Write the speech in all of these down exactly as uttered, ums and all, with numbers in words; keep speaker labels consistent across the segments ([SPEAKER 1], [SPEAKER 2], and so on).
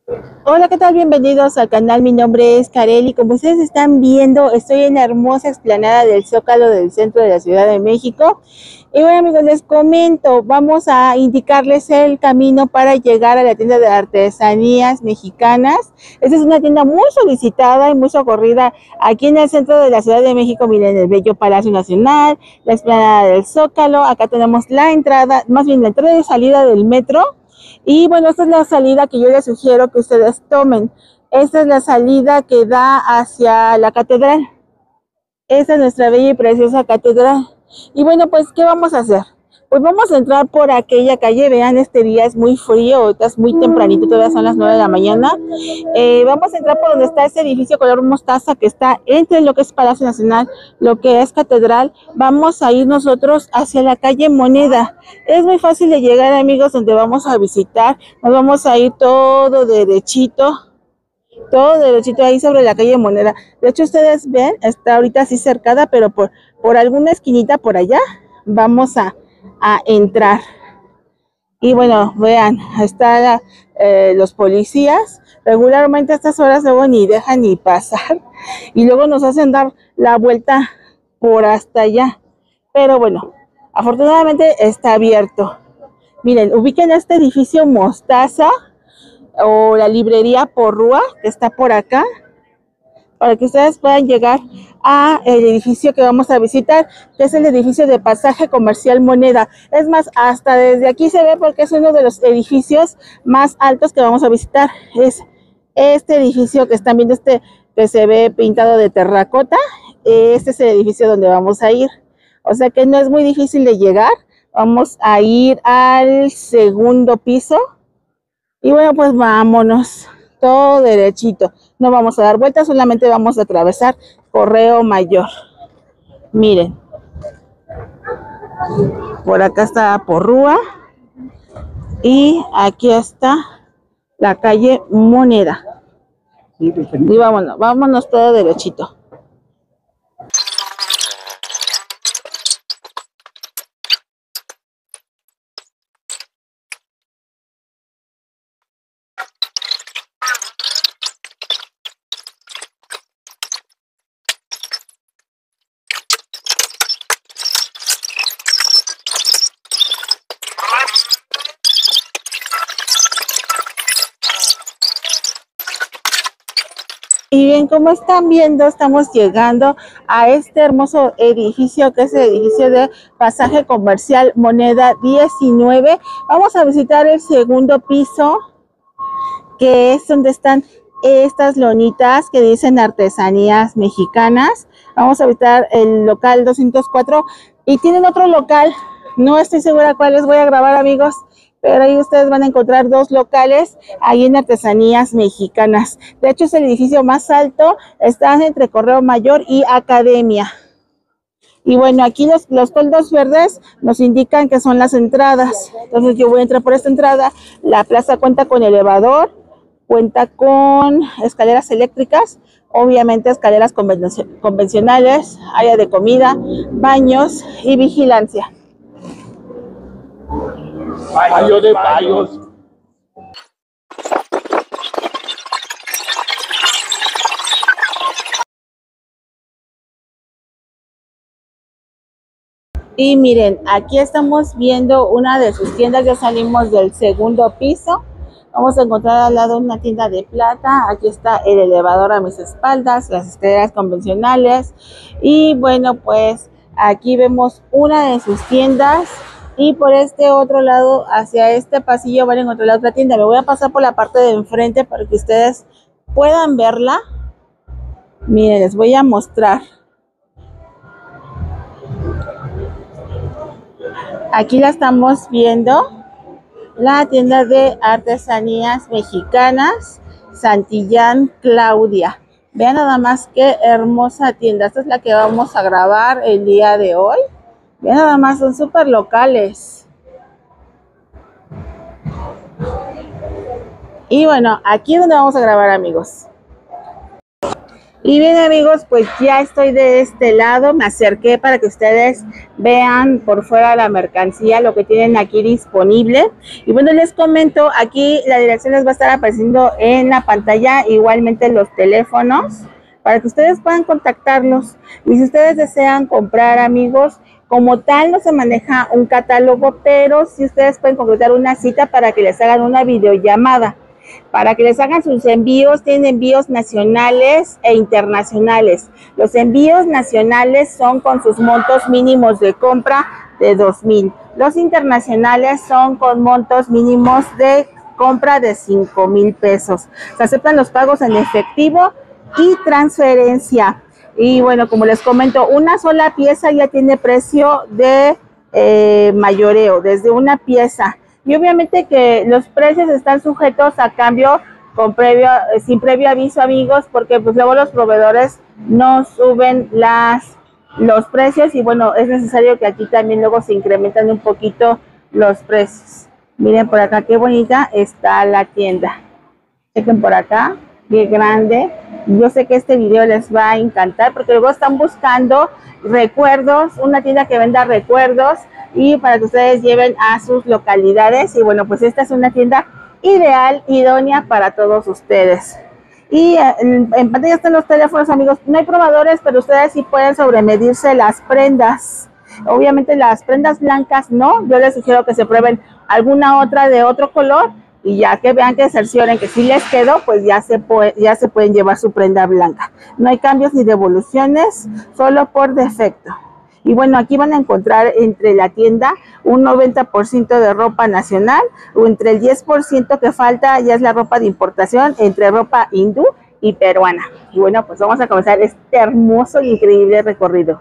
[SPEAKER 1] Hola, ¿qué tal? Bienvenidos al canal. Mi nombre es Karel y como ustedes están viendo, estoy en la hermosa explanada del Zócalo del centro de la Ciudad de México. Y bueno, amigos, les comento, vamos a indicarles el camino para llegar a la tienda de artesanías mexicanas. Esta es una tienda muy solicitada y muy socorrida aquí en el centro de la Ciudad de México. Miren, el bello Palacio Nacional, la explanada del Zócalo. Acá tenemos la entrada, más bien la entrada y salida del metro. Y bueno, esta es la salida que yo les sugiero que ustedes tomen. Esta es la salida que da hacia la catedral. Esta es nuestra bella y preciosa catedral. Y bueno, pues, ¿qué vamos a hacer? Pues vamos a entrar por aquella calle. Vean, este día es muy frío, ahorita es muy tempranito, todavía son las nueve de la mañana. Eh, vamos a entrar por donde está ese edificio color mostaza que está entre lo que es Palacio Nacional, lo que es Catedral. Vamos a ir nosotros hacia la calle Moneda. Es muy fácil de llegar, amigos, donde vamos a visitar. Nos vamos a ir todo derechito. Todo derechito ahí sobre la calle Moneda. De hecho, ustedes ven, está ahorita así cercada, pero por, por alguna esquinita por allá vamos a, a entrar. Y bueno, vean, están eh, los policías. Regularmente a estas horas luego ni dejan ni pasar. Y luego nos hacen dar la vuelta por hasta allá. Pero bueno, afortunadamente está abierto. Miren, ubiquen este edificio Mostaza o la librería Porrúa, que está por acá, para que ustedes puedan llegar a el edificio que vamos a visitar, que es el edificio de Pasaje Comercial Moneda. Es más, hasta desde aquí se ve porque es uno de los edificios más altos que vamos a visitar. Es este edificio que están viendo, este que se ve pintado de terracota. Este es el edificio donde vamos a ir. O sea que no es muy difícil de llegar. Vamos a ir al segundo piso. Y bueno, pues vámonos, todo derechito. No vamos a dar vueltas, solamente vamos a atravesar Correo Mayor. Miren, por acá está Porrúa y aquí está la calle Moneda. Y vámonos, vámonos todo derechito. Y bien, como están viendo, estamos llegando a este hermoso edificio que es el edificio de Pasaje Comercial Moneda diecinueve. Vamos a visitar el segundo piso, que es donde están estas lonitas que dicen artesanías mexicanas. Vamos a visitar el local doscientos cuatro y tienen otro local, no estoy segura cuál les voy a grabar, amigos, pero ahí ustedes van a encontrar dos locales ahí en artesanías mexicanas. De hecho, es el edificio más alto, está entre Correo Mayor y Academia. Y bueno, aquí los, los toldos verdes nos indican que son las entradas. Entonces yo voy a entrar por esta entrada. La plaza cuenta con elevador, cuenta con escaleras eléctricas, obviamente escaleras convencionales, área de comida, baños y vigilancia.
[SPEAKER 2] Baño de baños.
[SPEAKER 1] Y miren, aquí estamos viendo una de sus tiendas. Ya salimos del segundo piso. Vamos a encontrar al lado una tienda de plata. Aquí está el elevador a mis espaldas, las escaleras convencionales. Y bueno, pues aquí vemos una de sus tiendas. Y por este otro lado, hacia este pasillo, van a encontrar la otra tienda. Me voy a pasar por la parte de enfrente para que ustedes puedan verla. Miren, les voy a mostrar. Aquí la estamos viendo, la tienda de artesanías mexicanas, Santillán Claudia. Vean nada más qué hermosa tienda. Esta es la que vamos a grabar el día de hoy. Vean nada más, son súper locales. Y bueno, aquí es donde vamos a grabar, amigos. Y bien amigos, pues ya estoy de este lado, me acerqué para que ustedes vean por fuera la mercancía, lo que tienen aquí disponible. Y bueno, les comento, aquí la dirección les va a estar apareciendo en la pantalla, igualmente los teléfonos, para que ustedes puedan contactarlos. Y si ustedes desean comprar, amigos, como tal no se maneja un catálogo, pero sí ustedes pueden concretar una cita para que les hagan una videollamada. Para que les hagan sus envíos, tienen envíos nacionales e internacionales. Los envíos nacionales son con sus montos mínimos de compra de dos mil. Los internacionales son con montos mínimos de compra de cinco mil pesos. Se aceptan los pagos en efectivo y transferencia. Y bueno, como les comento, una sola pieza ya tiene precio de eh, mayoreo, desde una pieza. Y obviamente que los precios están sujetos a cambio con previo, sin previo aviso, amigos, porque pues luego los proveedores no suben las, los precios y bueno, es necesario que aquí también luego se incrementan un poquito los precios. Miren por acá qué bonita está la tienda. Chequen por acá, qué grande. Yo sé que este video les va a encantar porque luego están buscando recuerdos, una tienda que venda recuerdos y para que ustedes lleven a sus localidades. Y bueno, pues esta es una tienda ideal, idónea para todos ustedes. Y en, en pantalla están los teléfonos, amigos. No hay probadores, pero ustedes sí pueden sobremedirse las prendas. Obviamente las prendas blancas no. Yo les sugiero que se prueben alguna otra de otro color y ya que vean que cercioren que sí les quedó, pues ya se, puede, ya se pueden llevar su prenda blanca. No hay cambios ni devoluciones, solo por defecto. Y bueno, aquí van a encontrar entre la tienda un noventa por ciento de ropa nacional, o entre el diez por ciento que falta ya es la ropa de importación, entre ropa hindú y peruana. Y bueno, pues vamos a comenzar este hermoso e increíble recorrido.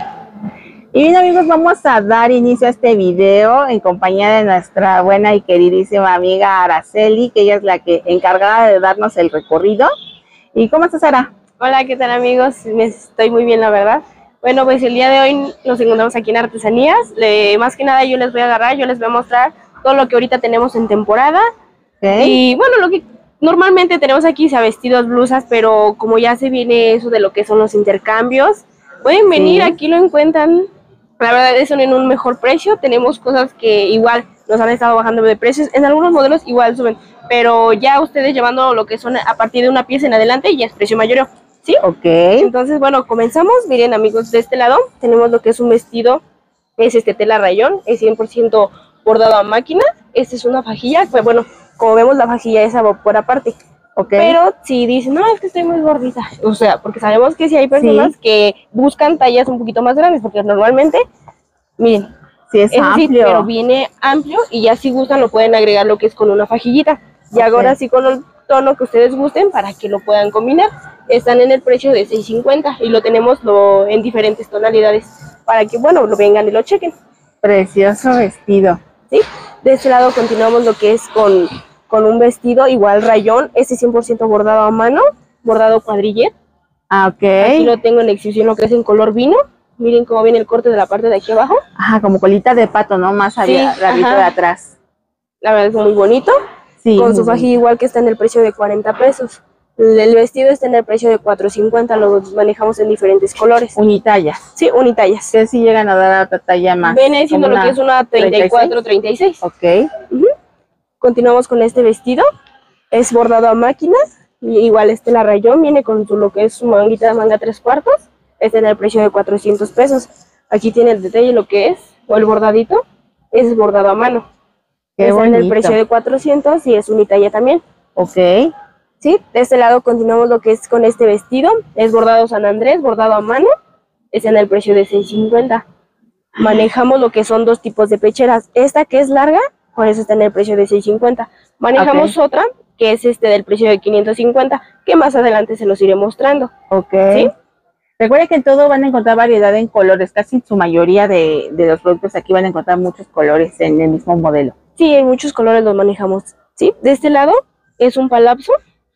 [SPEAKER 1] Y bien amigos, vamos a dar inicio a este video en compañía de nuestra buena y queridísima amiga Araceli, que ella es la que encargada de darnos el recorrido. ¿Y cómo estás, Ara?
[SPEAKER 3] Hola, ¿qué tal amigos? Me estoy muy bien, la verdad. Bueno, pues el día de hoy nos encontramos aquí en Artesanías. Le, más que nada yo les voy a agarrar, yo les voy a mostrar todo lo que ahorita tenemos en temporada. Okay. Y bueno, lo que normalmente tenemos aquí sea vestidos, blusas, pero como ya se viene eso de lo que son los intercambios, pueden venir, sí. Aquí lo encuentran. La verdad es en un mejor precio. Tenemos cosas que igual nos han estado bajando de precios. En algunos modelos igual suben, pero ya ustedes llevando lo que son a partir de una pieza en adelante ya es precio mayor. ¿Sí?
[SPEAKER 1] Ok.
[SPEAKER 3] Entonces, bueno, comenzamos. Miren, amigos, de este lado tenemos lo que es un vestido. Es este tela rayón, es cien por ciento bordado a máquina. Esta es una fajilla, pues bueno, como vemos la fajilla es a vapor aparte. Okay. Pero si dicen, no, es que estoy muy gordita, o sea, porque sabemos que si hay personas sí. que buscan tallas un poquito más grandes, porque normalmente, miren,
[SPEAKER 1] sí, es, es amplio.
[SPEAKER 3] Así, pero viene amplio y ya si gustan lo pueden agregar lo que es con una fajillita. Y okay. ahora sí con el tono que ustedes gusten para que lo puedan combinar. Están en el precio de seis cincuenta y lo tenemos lo, en diferentes tonalidades para que, bueno, lo vengan y lo chequen.
[SPEAKER 1] Precioso vestido.
[SPEAKER 3] Sí, de este lado continuamos lo que es con... con un vestido igual rayón, este cien por ciento bordado a mano, bordado cuadrillet.
[SPEAKER 1] Ah, ok.
[SPEAKER 3] Aquí lo tengo en exhibición, lo que es en color vino. Miren cómo viene el corte de la parte de aquí abajo.
[SPEAKER 1] Ajá, como colita de pato, ¿no? Más arriba, sí, de atrás.
[SPEAKER 3] La verdad es muy bonito.
[SPEAKER 1] Sí.
[SPEAKER 3] Con su fajilla igual que está en el precio de cuarenta pesos. El vestido está en el precio de cuatro cincuenta, lo manejamos en diferentes colores.
[SPEAKER 1] Unitallas.
[SPEAKER 3] Sí, unitallas.
[SPEAKER 1] Que sí llegan a dar a otra talla más.
[SPEAKER 3] Viene siendo lo que es una treinta y cuatro, treinta y seis.
[SPEAKER 1] Ok.
[SPEAKER 3] Uh-huh. Continuamos con este vestido, es bordado a máquina, y igual este la rayón, viene con su, lo que es su manguita de manga tres cuartos, este en el precio de cuatrocientos pesos. Aquí tiene el detalle, lo que es, o el bordadito, es bordado a mano.
[SPEAKER 1] Qué
[SPEAKER 3] está
[SPEAKER 1] bonito.
[SPEAKER 3] En el precio de cuatrocientos y es unitalla también.
[SPEAKER 1] Ok.
[SPEAKER 3] Sí, de este lado continuamos lo que es con este vestido, es bordado San Andrés, bordado a mano, es en el precio de seis cincuenta. Manejamos lo que son dos tipos de pecheras, esta que es larga, por eso está en el precio de seis cincuenta. Manejamos okay. otra, que es este del precio de quinientos cincuenta, que más adelante se los iré mostrando.
[SPEAKER 1] Ok.
[SPEAKER 3] ¿Sí?
[SPEAKER 1] Recuerden que en todo van a encontrar variedad en colores, casi su mayoría de, de los productos aquí van a encontrar muchos colores en el mismo modelo.
[SPEAKER 3] Sí, en muchos colores los manejamos. Sí, de este lado es un palapso,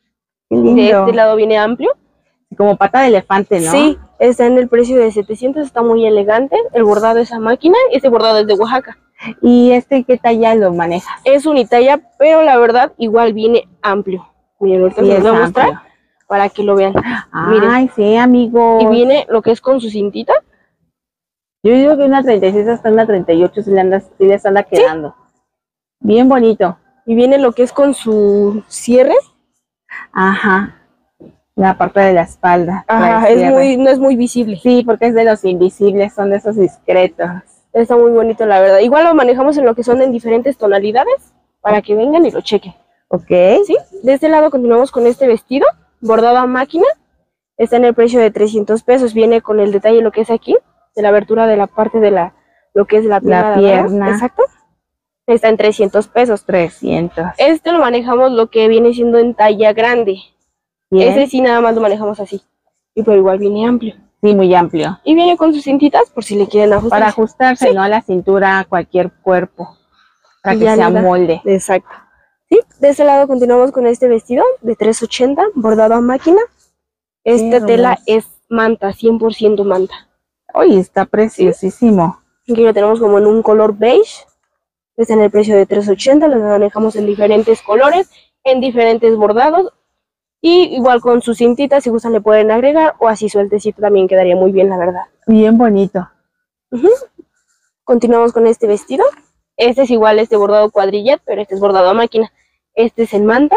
[SPEAKER 3] de este lado viene amplio.
[SPEAKER 1] Como pata de elefante, ¿no?
[SPEAKER 3] Sí, está en el precio de setecientos, está muy elegante, el bordado es a máquina, este bordado es de Oaxaca.
[SPEAKER 1] ¿Y este qué talla lo manejas?
[SPEAKER 3] Es unitalla, pero la verdad igual viene amplio. Miren, ahorita
[SPEAKER 1] sí,
[SPEAKER 3] les voy a mostrar. para que lo vean. Miren.
[SPEAKER 1] Ay, sí, amigo.
[SPEAKER 3] Y viene lo que es con su cintita.
[SPEAKER 1] Yo digo que una treinta y seis hasta una treinta y ocho si le anda, si les anda quedando. ¿Sí? Bien bonito.
[SPEAKER 3] Y viene lo que es con su cierre.
[SPEAKER 1] Ajá. La parte de la espalda.
[SPEAKER 3] Ajá, es muy, no es muy visible.
[SPEAKER 1] Sí, porque es de los invisibles, son de esos discretos.
[SPEAKER 3] Está muy bonito, la verdad. Igual lo manejamos en lo que son en diferentes tonalidades, para que vengan y lo chequen.
[SPEAKER 1] Ok.
[SPEAKER 3] ¿Sí? De este lado continuamos con este vestido, bordado a máquina. Está en el precio de trescientos pesos. Viene con el detalle lo que es aquí, de la abertura de la parte de la, lo que es la pierna.
[SPEAKER 1] La pierna.
[SPEAKER 3] Exacto. Está en trescientos pesos.
[SPEAKER 1] trescientos.
[SPEAKER 3] Este lo manejamos lo que viene siendo en talla grande. Bien. Ese sí nada más lo manejamos así. Y pero igual viene amplio.
[SPEAKER 1] Sí, muy amplio.
[SPEAKER 3] Y viene con sus cintitas por si le quieren ajustar.
[SPEAKER 1] Para ajustarse, sí. No a la cintura, a cualquier cuerpo. Para y que se amolde.
[SPEAKER 3] Exacto. Sí, de este lado continuamos con este vestido de tres ochenta, bordado a máquina. Esta tela es manta, cien por ciento manta.
[SPEAKER 1] Uy, está preciosísimo.
[SPEAKER 3] Aquí lo tenemos como en un color beige. Está en el precio de tres ochenta, lo manejamos en diferentes colores, en diferentes bordados. Y igual con sus cintitas, si gustan le pueden agregar, o así sueltecito también quedaría muy bien, la verdad.
[SPEAKER 1] Bien bonito.
[SPEAKER 3] Uh-huh. Continuamos con este vestido. Este es igual, este bordado cuadrillet, pero este es bordado a máquina. Este es en manta.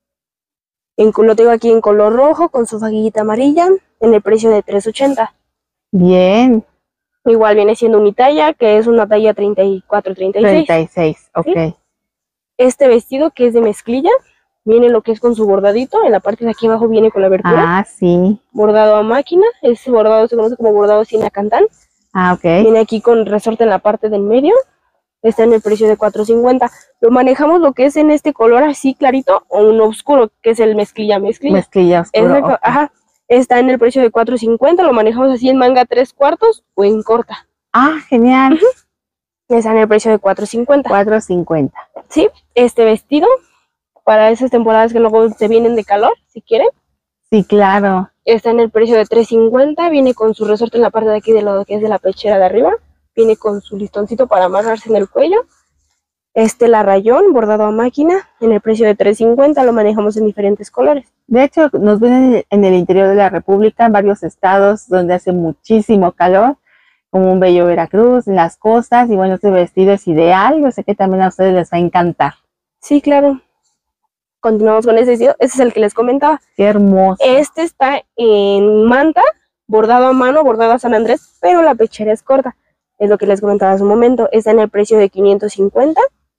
[SPEAKER 3] En, lo tengo aquí en color rojo, con su faguillita amarilla, en el precio de tres ochenta.
[SPEAKER 1] Bien.
[SPEAKER 3] Igual viene siendo mi talla, que es una talla treinta y cuatro, treinta y seis.
[SPEAKER 1] treinta y seis, ok. ¿Sí?
[SPEAKER 3] Este vestido, que es de mezclilla, viene lo que es con su bordadito, en la parte de aquí abajo viene con la abertura.
[SPEAKER 1] Ah, sí.
[SPEAKER 3] Bordado a máquina, ese bordado se conoce como bordado sin acantán.
[SPEAKER 1] Ah, ok.
[SPEAKER 3] Viene aquí con resorte en la parte del medio. Está en el precio de cuatro cincuenta. Lo manejamos lo que es en este color así clarito o un oscuro, que es el mezclilla, mezclilla.
[SPEAKER 1] Mezclilla oscuro.
[SPEAKER 3] Okay. Ajá. Está en el precio de cuatro cincuenta. Lo manejamos así en manga tres cuartos o en corta.
[SPEAKER 1] Ah, genial.
[SPEAKER 3] Uh-huh. Está en el precio de cuatro cincuenta.
[SPEAKER 1] cuatro cincuenta.
[SPEAKER 3] Sí, este vestido para esas temporadas que luego se vienen de calor, si quieren.
[SPEAKER 1] Sí, claro.
[SPEAKER 3] Está en el precio de tres cincuenta. Viene con su resorte en la parte de aquí de lo que es de la pechera de arriba. Viene con su listoncito para amarrarse en el cuello. Este la rayón, bordado a máquina, en el precio de tres cincuenta. Lo manejamos en diferentes colores.
[SPEAKER 1] De hecho, nos ven en el interior de la República, en varios estados donde hace muchísimo calor, como un bello Veracruz, en las costas. Y bueno, este vestido es ideal. Yo sé que también a ustedes les va a encantar.
[SPEAKER 3] Sí, claro. Continuamos con ese vestido. Este es el que les comentaba.
[SPEAKER 1] Qué hermoso.
[SPEAKER 3] Este está en manta, bordado a mano, bordado a San Andrés, pero la pechera es corta. Es lo que les comentaba hace un momento. Está en el precio de quinientos cincuenta.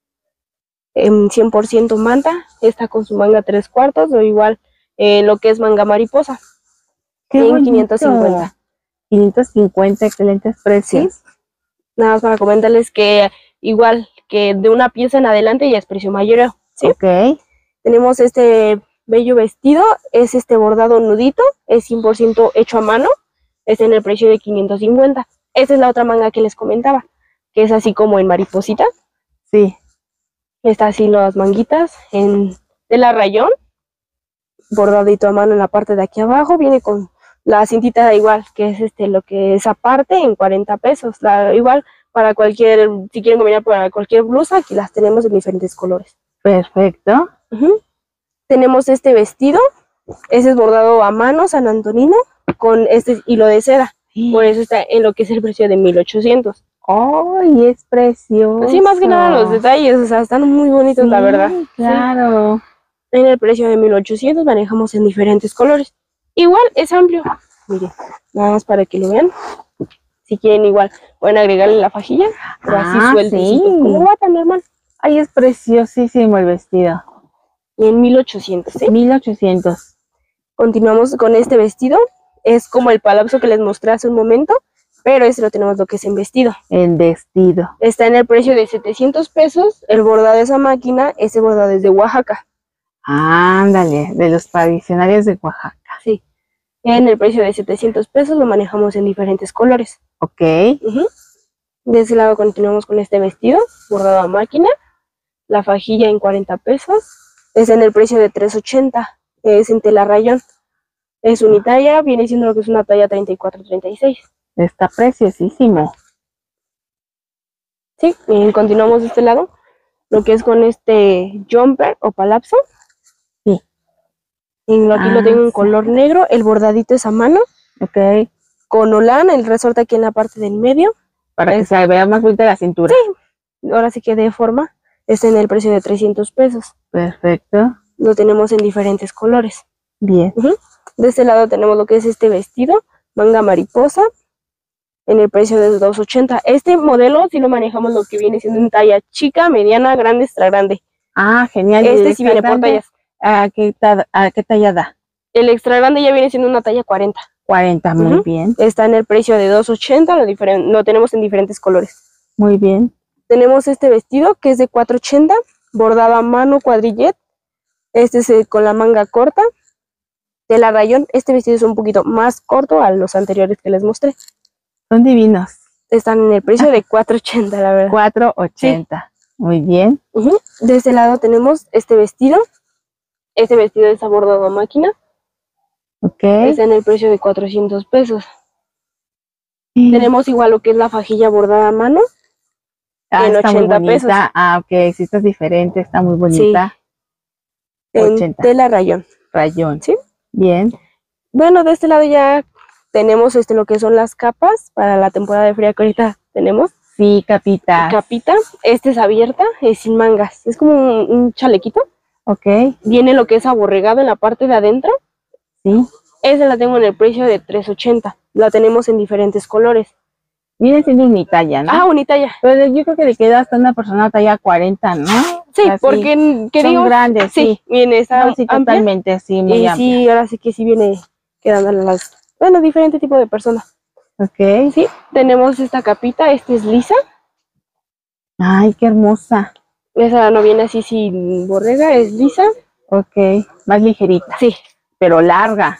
[SPEAKER 3] En cien por ciento manta. Está con su manga tres cuartos. O igual eh, lo que es manga mariposa.
[SPEAKER 1] Qué
[SPEAKER 3] en
[SPEAKER 1] bonito.
[SPEAKER 3] quinientos cincuenta.
[SPEAKER 1] quinientos cincuenta, excelentes precios.
[SPEAKER 3] ¿Sí? Nada más para comentarles que igual que de una pieza en adelante ya es precio mayoreo. ¿Sí?
[SPEAKER 1] Ok.
[SPEAKER 3] Tenemos este bello vestido. Es este bordado nudito. Es cien por ciento hecho a mano. Es en el precio de quinientos cincuenta. Esta es la otra manga que les comentaba, que es así como en mariposita.
[SPEAKER 1] Sí.
[SPEAKER 3] Está así las manguitas en tela rayón, bordadito a mano en la parte de aquí abajo. Viene con la cintita igual, que es este lo que es aparte en cuarenta pesos. La, igual para cualquier, si quieren combinar para cualquier blusa, aquí las tenemos en diferentes colores.
[SPEAKER 1] Perfecto.
[SPEAKER 3] Uh-huh. Tenemos este vestido, ese es bordado a mano, San Antonino, con este hilo de seda. Por eso está en lo que es el precio de mil ochocientos.
[SPEAKER 1] ¡Ay, es precioso!
[SPEAKER 3] Sí, más que nada los detalles, o sea, están muy bonitos, sí, la verdad.
[SPEAKER 1] Claro.
[SPEAKER 3] Sí. En el precio de mil ochocientos manejamos en diferentes colores. Igual es amplio. Miren, nada más para que lo vean. Si quieren igual, pueden agregarle la fajilla. Pero
[SPEAKER 1] ah,
[SPEAKER 3] así sueltecito,
[SPEAKER 1] sí.
[SPEAKER 3] como va tan normal.
[SPEAKER 1] Ay, es preciosísimo el vestido.
[SPEAKER 3] Y en mil ochocientos, ¿sí?
[SPEAKER 1] mil ochocientos.
[SPEAKER 3] Continuamos con este vestido. Es como el palazzo que les mostré hace un momento, pero este lo tenemos lo que es en vestido.
[SPEAKER 1] En vestido.
[SPEAKER 3] Está en el precio de setecientos pesos. El bordado de esa máquina, ese bordado es de Oaxaca.
[SPEAKER 1] Ándale, de los tradicionales de Oaxaca.
[SPEAKER 3] Sí. En el precio de setecientos pesos lo manejamos en diferentes colores.
[SPEAKER 1] Ok.
[SPEAKER 3] Uh-huh. De ese lado continuamos con este vestido, bordado a máquina. La fajilla en cuarenta pesos. Es en el precio de tres ochenta. Es en tela rayón. Es unitalla, viene siendo lo que es una talla treinta y cuatro, treinta y seis.
[SPEAKER 1] Está preciosísimo.
[SPEAKER 3] Sí, y continuamos de este lado. Lo que es con este jumper o palazzo.
[SPEAKER 1] Sí.
[SPEAKER 3] Y lo- aquí
[SPEAKER 1] Ah,
[SPEAKER 3] lo tengo en
[SPEAKER 1] sí.
[SPEAKER 3] color negro, el bordadito es a mano,
[SPEAKER 1] Ok.
[SPEAKER 3] con holán, el resorte aquí en la parte del medio.
[SPEAKER 1] Para que
[SPEAKER 3] Es-
[SPEAKER 1] se vea más bonita la cintura.
[SPEAKER 3] Ahora sí que de forma, está en el precio de trescientos pesos.
[SPEAKER 1] Perfecto.
[SPEAKER 3] Lo tenemos en diferentes colores.
[SPEAKER 1] Bien.
[SPEAKER 3] Ujú. De este lado tenemos lo que es este vestido, manga mariposa, en el precio de dos ochenta. Este modelo sí lo manejamos lo que viene siendo en talla chica, mediana, grande, extra grande.
[SPEAKER 1] Ah, genial. ¿Y
[SPEAKER 3] Este
[SPEAKER 1] el
[SPEAKER 3] sí viene por
[SPEAKER 1] grande,
[SPEAKER 3] tallas.
[SPEAKER 1] ¿A qué, ta- a qué talla da?
[SPEAKER 3] El extra grande ya viene siendo una talla cuarenta.
[SPEAKER 1] cuarenta, muy
[SPEAKER 3] Ujú.
[SPEAKER 1] bien.
[SPEAKER 3] Está en el precio de dos ochenta, lo, diferen- lo tenemos en diferentes colores.
[SPEAKER 1] Muy bien.
[SPEAKER 3] Tenemos este vestido que es de cuatro ochenta, bordado a mano cuadrillet. Este es eh, con la manga corta, tela rayón. Este vestido es un poquito más corto a los anteriores que les mostré.
[SPEAKER 1] Son divinos.
[SPEAKER 3] Están en el precio de cuatro ochenta, la verdad.
[SPEAKER 1] cuatro ochenta. Muy bien.
[SPEAKER 3] Ujú. De este lado tenemos este vestido. Este vestido es bordado a máquina.
[SPEAKER 1] Ok.
[SPEAKER 3] Está en el precio de cuatrocientos pesos.
[SPEAKER 1] Sí.
[SPEAKER 3] Tenemos igual lo que es la fajilla bordada a mano.
[SPEAKER 1] Ah,
[SPEAKER 3] en
[SPEAKER 1] está muy
[SPEAKER 3] ochenta
[SPEAKER 1] bonita.
[SPEAKER 3] pesos.
[SPEAKER 1] Ah, ok. Sí, está diferente. Está muy bonita.
[SPEAKER 3] En
[SPEAKER 1] ochenta.
[SPEAKER 3] tela rayón.
[SPEAKER 1] Rayón.
[SPEAKER 3] Sí.
[SPEAKER 1] Bien.
[SPEAKER 3] Bueno, de este lado ya tenemos este lo que son las capas para la temporada de fría que ahorita tenemos.
[SPEAKER 1] Sí, capita.
[SPEAKER 3] Capita. Este es abierta, es sin mangas. Es como un, un chalequito.
[SPEAKER 1] Ok.
[SPEAKER 3] Viene lo que es aborregado en la parte de adentro.
[SPEAKER 1] Sí.
[SPEAKER 3] Esa la tengo en el precio de tres ochenta. La tenemos en diferentes colores.
[SPEAKER 1] Viene siendo unitalla, ¿no?
[SPEAKER 3] Ah, unitalla.
[SPEAKER 1] Pero yo creo que le queda hasta una persona talla cuarenta, ¿no?
[SPEAKER 3] Sí,
[SPEAKER 1] O sea,
[SPEAKER 3] porque ¿qué
[SPEAKER 1] son
[SPEAKER 3] digo?
[SPEAKER 1] grandes, sí.
[SPEAKER 3] Sí, viene esa
[SPEAKER 1] No, sí,
[SPEAKER 3] amplia.
[SPEAKER 1] totalmente, sí, muy
[SPEAKER 3] Y
[SPEAKER 1] amplia.
[SPEAKER 3] sí, ahora sí que sí viene quedando las, bueno, diferente tipo de personas.
[SPEAKER 1] Ok.
[SPEAKER 3] Sí, tenemos esta capita, esta es lisa.
[SPEAKER 1] Ay, qué hermosa.
[SPEAKER 3] Esa no viene así sin borrega, es lisa.
[SPEAKER 1] Ok, más ligerita,
[SPEAKER 3] Sí,
[SPEAKER 1] pero larga.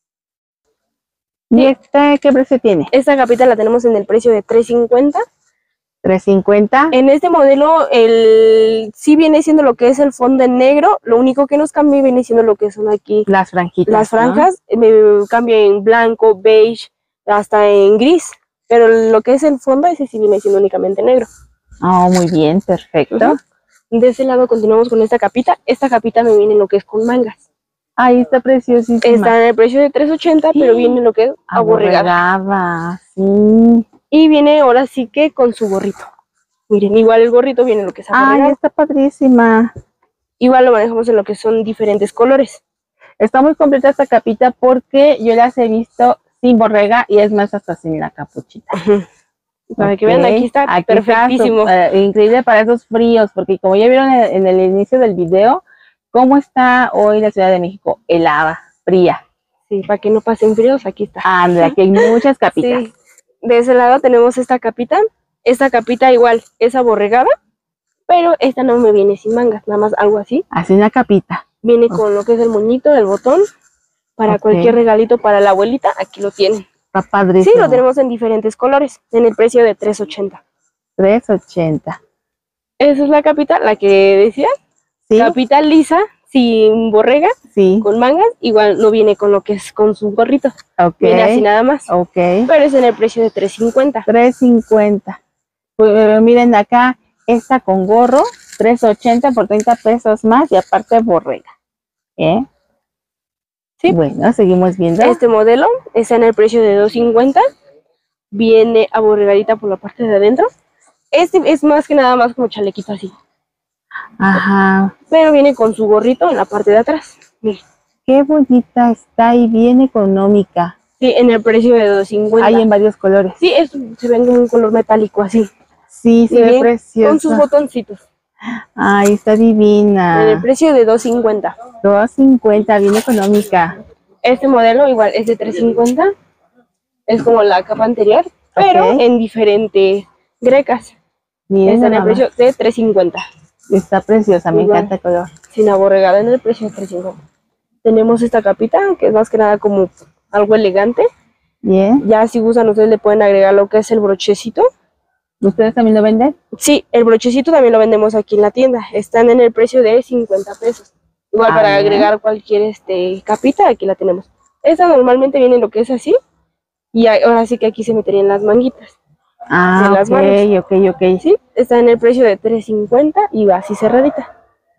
[SPEAKER 1] ¿Y
[SPEAKER 3] Sí.
[SPEAKER 1] esta qué precio tiene?
[SPEAKER 3] esta capita la tenemos en el precio de tres cincuenta.
[SPEAKER 1] ¿tres cincuenta?
[SPEAKER 3] En este modelo, el sí viene siendo lo que es el fondo en negro. Lo único que nos cambia viene siendo lo que son aquí
[SPEAKER 1] Las franjitas,
[SPEAKER 3] las
[SPEAKER 1] ¿no?
[SPEAKER 3] franjas. Me cambia en blanco, beige, hasta en gris. Pero lo que es el fondo, ese sí viene siendo únicamente negro.
[SPEAKER 1] Oh, muy bien, perfecto.
[SPEAKER 3] Ujú. De ese lado continuamos con esta capita. Esta capita me viene en lo que es con mangas.
[SPEAKER 1] Ahí está preciosísima.
[SPEAKER 3] Está en el precio de tres ochenta, pero viene lo que es aborregada.
[SPEAKER 1] Aborregada, sí.
[SPEAKER 3] Y viene ahora sí que con su gorrito. Miren, igual el gorrito viene en lo que es
[SPEAKER 1] Ay,
[SPEAKER 3] aborregado.
[SPEAKER 1] está padrísima.
[SPEAKER 3] Igual lo manejamos en lo que son diferentes colores.
[SPEAKER 1] Está muy completa esta capita porque yo las he visto sin borrega y es más hasta sin la capuchita.
[SPEAKER 3] Para que vean, aquí está
[SPEAKER 1] Aquí
[SPEAKER 3] perfectísimo.
[SPEAKER 1] Está, uh, increíble para esos fríos, porque como ya vieron en, en el inicio del video, cómo está hoy la Ciudad de México, helada, fría.
[SPEAKER 3] Sí, para que no pasen fríos, aquí está.
[SPEAKER 1] Anda, aquí hay muchas capitas.
[SPEAKER 3] Sí. De ese lado tenemos esta capita. Esta capita igual es aborregada, pero esta no me viene sin mangas, nada más algo así.
[SPEAKER 1] Así una capita.
[SPEAKER 3] Viene con lo que es el moñito, el botón, para
[SPEAKER 1] Ok.
[SPEAKER 3] cualquier regalito para la abuelita, aquí lo tienen.
[SPEAKER 1] Está padrísimo.
[SPEAKER 3] Sí, lo tenemos en diferentes colores, en el precio de tres ochenta.
[SPEAKER 1] tres ochenta.
[SPEAKER 3] Esa es la capita, la que decía,
[SPEAKER 1] ¿Sí?
[SPEAKER 3] capita lisa, sin borrega,
[SPEAKER 1] Sí.
[SPEAKER 3] con mangas, igual no viene con lo que es con su gorrito,
[SPEAKER 1] Ok.
[SPEAKER 3] viene así nada más,
[SPEAKER 1] Ok.
[SPEAKER 3] pero es en el precio de tres cincuenta.
[SPEAKER 1] tres cincuenta. Pues, eh, miren acá, esta con gorro, tres ochenta por treinta pesos más y aparte borrega. ¿Eh?
[SPEAKER 3] Sí.
[SPEAKER 1] Bueno, seguimos viendo.
[SPEAKER 3] Este modelo está en el precio de dos cincuenta, viene aborregadita por la parte de adentro. Este es más que nada más como chalequito así,
[SPEAKER 1] Ajá.
[SPEAKER 3] pero viene con su gorrito en la parte de atrás. Miren.
[SPEAKER 1] Qué bonita está y bien económica.
[SPEAKER 3] Sí, en el precio de dos cincuenta.
[SPEAKER 1] Hay en varios colores.
[SPEAKER 3] Sí, es, se ve en un color metálico así.
[SPEAKER 1] Sí, se
[SPEAKER 3] Y
[SPEAKER 1] ve
[SPEAKER 3] bien,
[SPEAKER 1] preciosa.
[SPEAKER 3] con sus botoncitos.
[SPEAKER 1] Ay, está
[SPEAKER 3] En el
[SPEAKER 1] divina.
[SPEAKER 3] precio de dos cincuenta.
[SPEAKER 1] dos cincuenta, bien económica.
[SPEAKER 3] Este modelo igual es de tres cincuenta. Es como la capa anterior, pero
[SPEAKER 1] Ok.
[SPEAKER 3] en diferentes grecas.
[SPEAKER 1] Miren
[SPEAKER 3] Está en el
[SPEAKER 1] nada más.
[SPEAKER 3] precio de tres cincuenta.
[SPEAKER 1] Está preciosa, me
[SPEAKER 3] Igual.
[SPEAKER 1] encanta el color.
[SPEAKER 3] Sin aborregada en el precio de tres cincuenta. Tenemos esta capita, que es más que nada como algo elegante.
[SPEAKER 1] Bien.
[SPEAKER 3] Ya si gustan, ustedes le pueden agregar lo que es el brochecito.
[SPEAKER 1] ¿Ustedes también lo venden?
[SPEAKER 3] Sí, el brochecito también lo vendemos aquí en la tienda. Están en el precio de cincuenta pesos. Igual
[SPEAKER 1] Ah,
[SPEAKER 3] para
[SPEAKER 1] bien.
[SPEAKER 3] agregar cualquier este capita, aquí la tenemos. Esta normalmente viene en lo que es así. Y hay- ahora sí que aquí se meterían las manguitas.
[SPEAKER 1] Ah,
[SPEAKER 3] De las
[SPEAKER 1] ok,
[SPEAKER 3] manos.
[SPEAKER 1] ok, ok.
[SPEAKER 3] Sí, está en el precio de tres cincuenta y va así cerradita.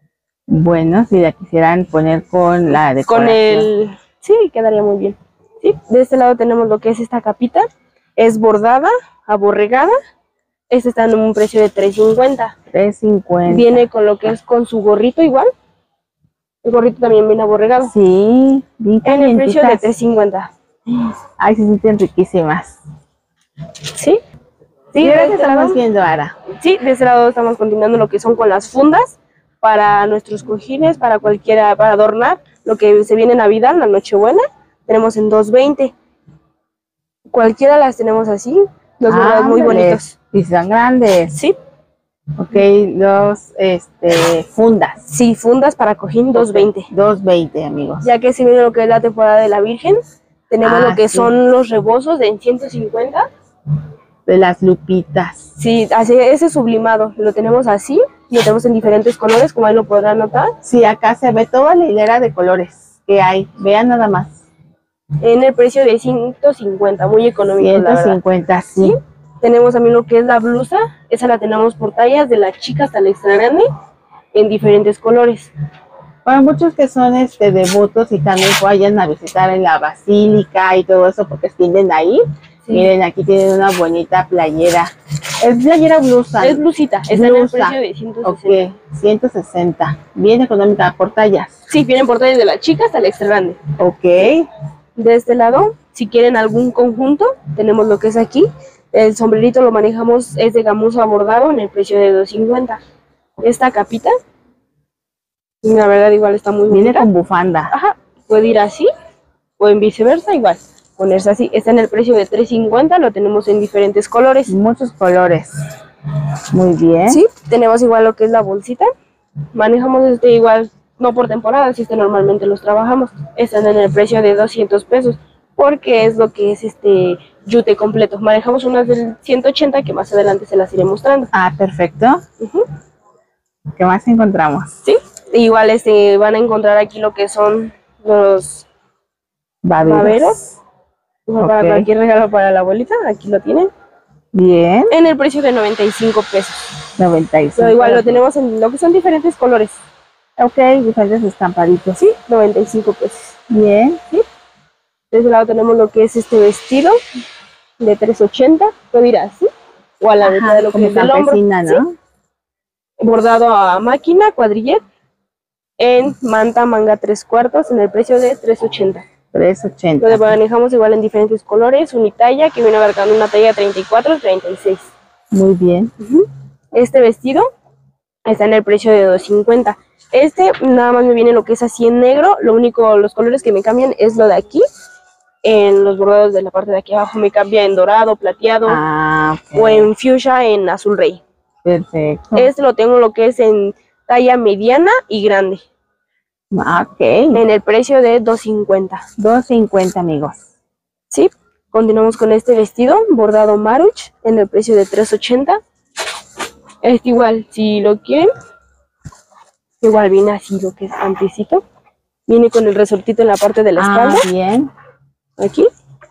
[SPEAKER 1] Bueno, si la quisieran poner con la decoración.
[SPEAKER 3] Con el... Sí, quedaría muy bien. Sí, de este lado tenemos lo que es esta capita. Es bordada, aborregada. Este está en un precio de tres cincuenta.
[SPEAKER 1] tres cincuenta.
[SPEAKER 3] Viene con lo que es con su gorrito igual. El gorrito también viene aborregado.
[SPEAKER 1] Sí, bien
[SPEAKER 3] En el precio de
[SPEAKER 1] calientitas.
[SPEAKER 3] tres cincuenta.
[SPEAKER 1] Ay, se sienten riquísimas.
[SPEAKER 3] ¿Sí? Sí,
[SPEAKER 1] ¿Y
[SPEAKER 3] de
[SPEAKER 1] ahora qué
[SPEAKER 3] este
[SPEAKER 1] estamos
[SPEAKER 3] lado,
[SPEAKER 1] viendo, Ara?
[SPEAKER 3] sí, de este lado estamos continuando lo que son con las fundas para nuestros cojines, para cualquiera, para adornar lo que se viene en Navidad, la Nochebuena. Tenemos en dos veinte. Cualquiera las tenemos así, los bordados muy
[SPEAKER 1] Ándale.
[SPEAKER 3] bonitos.
[SPEAKER 1] Y son grandes.
[SPEAKER 3] Sí,
[SPEAKER 1] Ok, los este, fundas.
[SPEAKER 3] sí, fundas para cojín dos veinte.
[SPEAKER 1] dos veinte, amigos.
[SPEAKER 3] Ya que si viene lo que es la temporada de la Virgen, tenemos
[SPEAKER 1] Ah,
[SPEAKER 3] lo que
[SPEAKER 1] sí.
[SPEAKER 3] son los rebozos de ciento cincuenta.
[SPEAKER 1] De las lupitas.
[SPEAKER 3] Sí, así, ese sublimado, lo tenemos así, lo tenemos en diferentes colores, como ahí lo podrán notar.
[SPEAKER 1] Sí, acá se ve toda la hilera de colores que hay. Vean nada más.
[SPEAKER 3] En el precio de ciento cincuenta, muy económico, la
[SPEAKER 1] ciento
[SPEAKER 3] verdad.
[SPEAKER 1] cincuenta, sí.
[SPEAKER 3] Sí. Tenemos también lo que es la blusa, esa la tenemos por tallas de la chica hasta la extra grande, en diferentes colores.
[SPEAKER 1] Para muchos que son este devotos y también vayan a visitar en la basílica y todo eso porque tienden ahí.
[SPEAKER 3] Sí.
[SPEAKER 1] Miren, aquí tienen una bonita playera. Es playera blusa.
[SPEAKER 3] Es blusita, está en el
[SPEAKER 1] Blusa.
[SPEAKER 3] precio de ciento sesenta.
[SPEAKER 1] Ok, ciento sesenta. Bien económica por tallas.
[SPEAKER 3] Sí, vienen por tallas de la chica hasta la extra grande.
[SPEAKER 1] Ok.
[SPEAKER 3] De este lado, si quieren algún conjunto, tenemos lo que es aquí. El sombrerito lo manejamos, es de gamuza bordado en el precio de dos cincuenta. Esta capita, la verdad igual está muy
[SPEAKER 1] Viene
[SPEAKER 3] bonita.
[SPEAKER 1] con bufanda.
[SPEAKER 3] Ajá, puede ir así o en viceversa igual. Ponerse así, está en el precio de tres cincuenta, lo tenemos en diferentes colores.
[SPEAKER 1] Muchos colores. Muy bien.
[SPEAKER 3] Sí, tenemos igual lo que es la bolsita. Manejamos este igual, no por temporada, si este normalmente los trabajamos. Están en el precio de doscientos pesos, porque es lo que es este yute completo. Manejamos unas del ciento ochenta que más adelante se las iré mostrando.
[SPEAKER 1] Ah, perfecto.
[SPEAKER 3] Uh-huh.
[SPEAKER 1] ¿Qué más encontramos?
[SPEAKER 3] Sí, igual este van a encontrar aquí lo que son los
[SPEAKER 1] Baberos.
[SPEAKER 3] baberos. Igual para
[SPEAKER 1] Ok.
[SPEAKER 3] cualquier regalo para la abuelita, aquí lo tienen.
[SPEAKER 1] Bien.
[SPEAKER 3] En el precio de noventa y cinco pesos.
[SPEAKER 1] noventa y cinco.
[SPEAKER 3] Pero igual lo tenemos en lo que son diferentes colores.
[SPEAKER 1] Ok, diferentes estampaditos.
[SPEAKER 3] Sí, noventa y cinco pesos.
[SPEAKER 1] Bien.
[SPEAKER 3] De ese lado tenemos lo que es este vestido de tres ochenta, puede ir así, o a la mitad de lo que
[SPEAKER 1] como
[SPEAKER 3] es del hombro.
[SPEAKER 1] campesina, ¿no?
[SPEAKER 3] Sí. Bordado a máquina, cuadrillet, en manta manga tres cuartos, en el precio de tres ochenta.
[SPEAKER 1] tres ochenta.
[SPEAKER 3] Lo manejamos igual en diferentes colores, unitalla, que viene abarcando una talla treinta y cuatro, treinta y seis.
[SPEAKER 1] Muy bien.
[SPEAKER 3] Este vestido está en el precio de dos cincuenta. Este nada más me viene lo que es así en negro, lo único, los colores que me cambian es lo de aquí. En los bordados de la parte de aquí abajo me cambia en dorado, plateado,
[SPEAKER 1] Ah, ok.
[SPEAKER 3] o en fuchsia, en azul rey.
[SPEAKER 1] Perfecto.
[SPEAKER 3] Este lo tengo lo que es en talla mediana y grande,
[SPEAKER 1] Ah, ok.
[SPEAKER 3] en el precio de dos cincuenta.
[SPEAKER 1] dos cincuenta, amigos.
[SPEAKER 3] Sí, continuamos con este vestido bordado maruch en el precio de tres ochenta. Es igual, si lo quieren, igual viene así lo que es antecito. Viene con el resortito en la parte de la espalda,
[SPEAKER 1] Ah, bien.
[SPEAKER 3] aquí.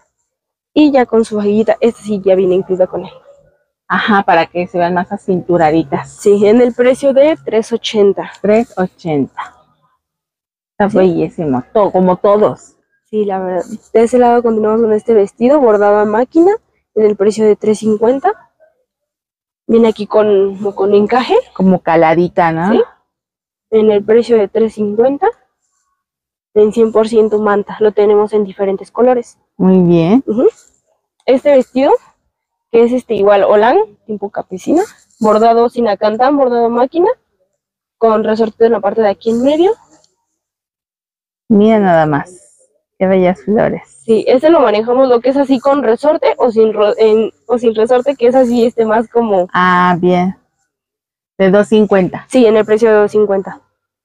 [SPEAKER 3] Y ya con su vaguita, este sí ya viene incluida con él.
[SPEAKER 1] Ajá, para que se vean más acinturaditas.
[SPEAKER 3] Sí, en el precio de tres ochenta.
[SPEAKER 1] tres ochenta. Está
[SPEAKER 3] Sí.
[SPEAKER 1] bellísimo. Todo, como todos.
[SPEAKER 3] Sí, la verdad. De ese lado continuamos con este vestido bordado a máquina en el precio de tres cincuenta. Viene aquí con, como con encaje
[SPEAKER 1] Como caladita, ¿no?
[SPEAKER 3] Sí. en el precio de tres cincuenta. En cien por ciento manta. Lo tenemos en diferentes colores.
[SPEAKER 1] Muy bien.
[SPEAKER 3] Ujú. Este vestido, que es este igual holán, tipo campesina, bordado sin acantán, bordado a máquina, con resorte en la parte de aquí en medio.
[SPEAKER 1] Mira nada más. Qué bellas flores.
[SPEAKER 3] Sí, este lo manejamos lo que es así con resorte o sin, ro- en- o sin resorte, que es así este más como...
[SPEAKER 1] Ah, bien. De dos cincuenta.
[SPEAKER 3] Sí, en el precio de dos cincuenta.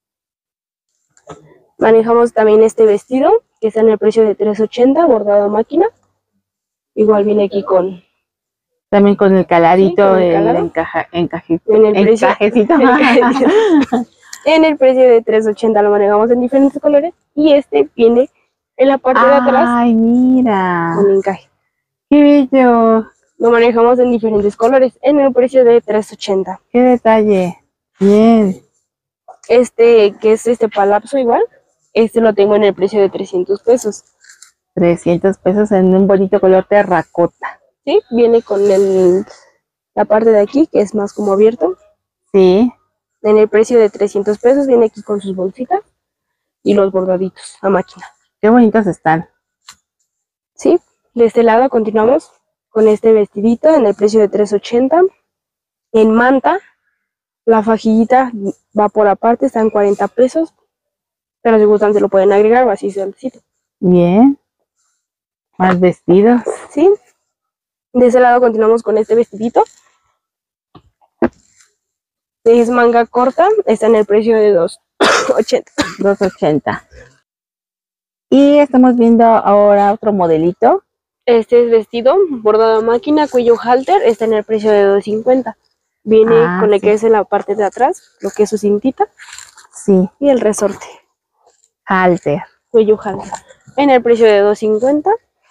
[SPEAKER 3] Manejamos también este vestido, que está en el precio de tres ochenta, bordado a máquina. Igual viene aquí con...
[SPEAKER 1] También con el caladito,
[SPEAKER 3] Sí, con el
[SPEAKER 1] el,
[SPEAKER 3] calado.
[SPEAKER 1] encaja, encajito.
[SPEAKER 3] En el precio-
[SPEAKER 1] encajecito.
[SPEAKER 3] encajecito. En el precio de tres ochenta lo manejamos en diferentes colores. Y este viene en la parte de atrás
[SPEAKER 1] Ay, mira.
[SPEAKER 3] con encaje.
[SPEAKER 1] Qué bello.
[SPEAKER 3] Lo manejamos en diferentes colores, en el precio de tres ochenta.
[SPEAKER 1] Qué detalle. Bien.
[SPEAKER 3] Este, que es este palapso igual, este lo tengo en el precio de trescientos pesos.
[SPEAKER 1] trescientos pesos en un bonito color terracota.
[SPEAKER 3] Sí, viene con el, la parte de aquí, que es más como abierto.
[SPEAKER 1] Sí.
[SPEAKER 3] En el precio de trescientos pesos, viene aquí con sus bolsitas y los bordaditos a máquina.
[SPEAKER 1] Qué bonitos están.
[SPEAKER 3] Sí, de este lado continuamos con este vestidito en el precio de tres ochenta. En manta, la fajillita va por aparte, está en cuarenta pesos. Pero si gustan se lo pueden agregar o así sueltecito.
[SPEAKER 1] Bien. Más vestidos.
[SPEAKER 3] Sí. De ese lado continuamos con este vestidito. Es manga corta, está en el precio de dos ochenta.
[SPEAKER 1] dos ochenta. Y estamos viendo ahora otro modelito.
[SPEAKER 3] Este es vestido, bordado a máquina, cuello halter, está en el precio de dos cincuenta. Viene
[SPEAKER 1] Ah,
[SPEAKER 3] con el
[SPEAKER 1] sí.
[SPEAKER 3] que es en la parte de atrás, lo que es su cintita
[SPEAKER 1] Sí.
[SPEAKER 3] y el resorte.
[SPEAKER 1] Halter.
[SPEAKER 3] Cuello halter. En el precio de dos cincuenta.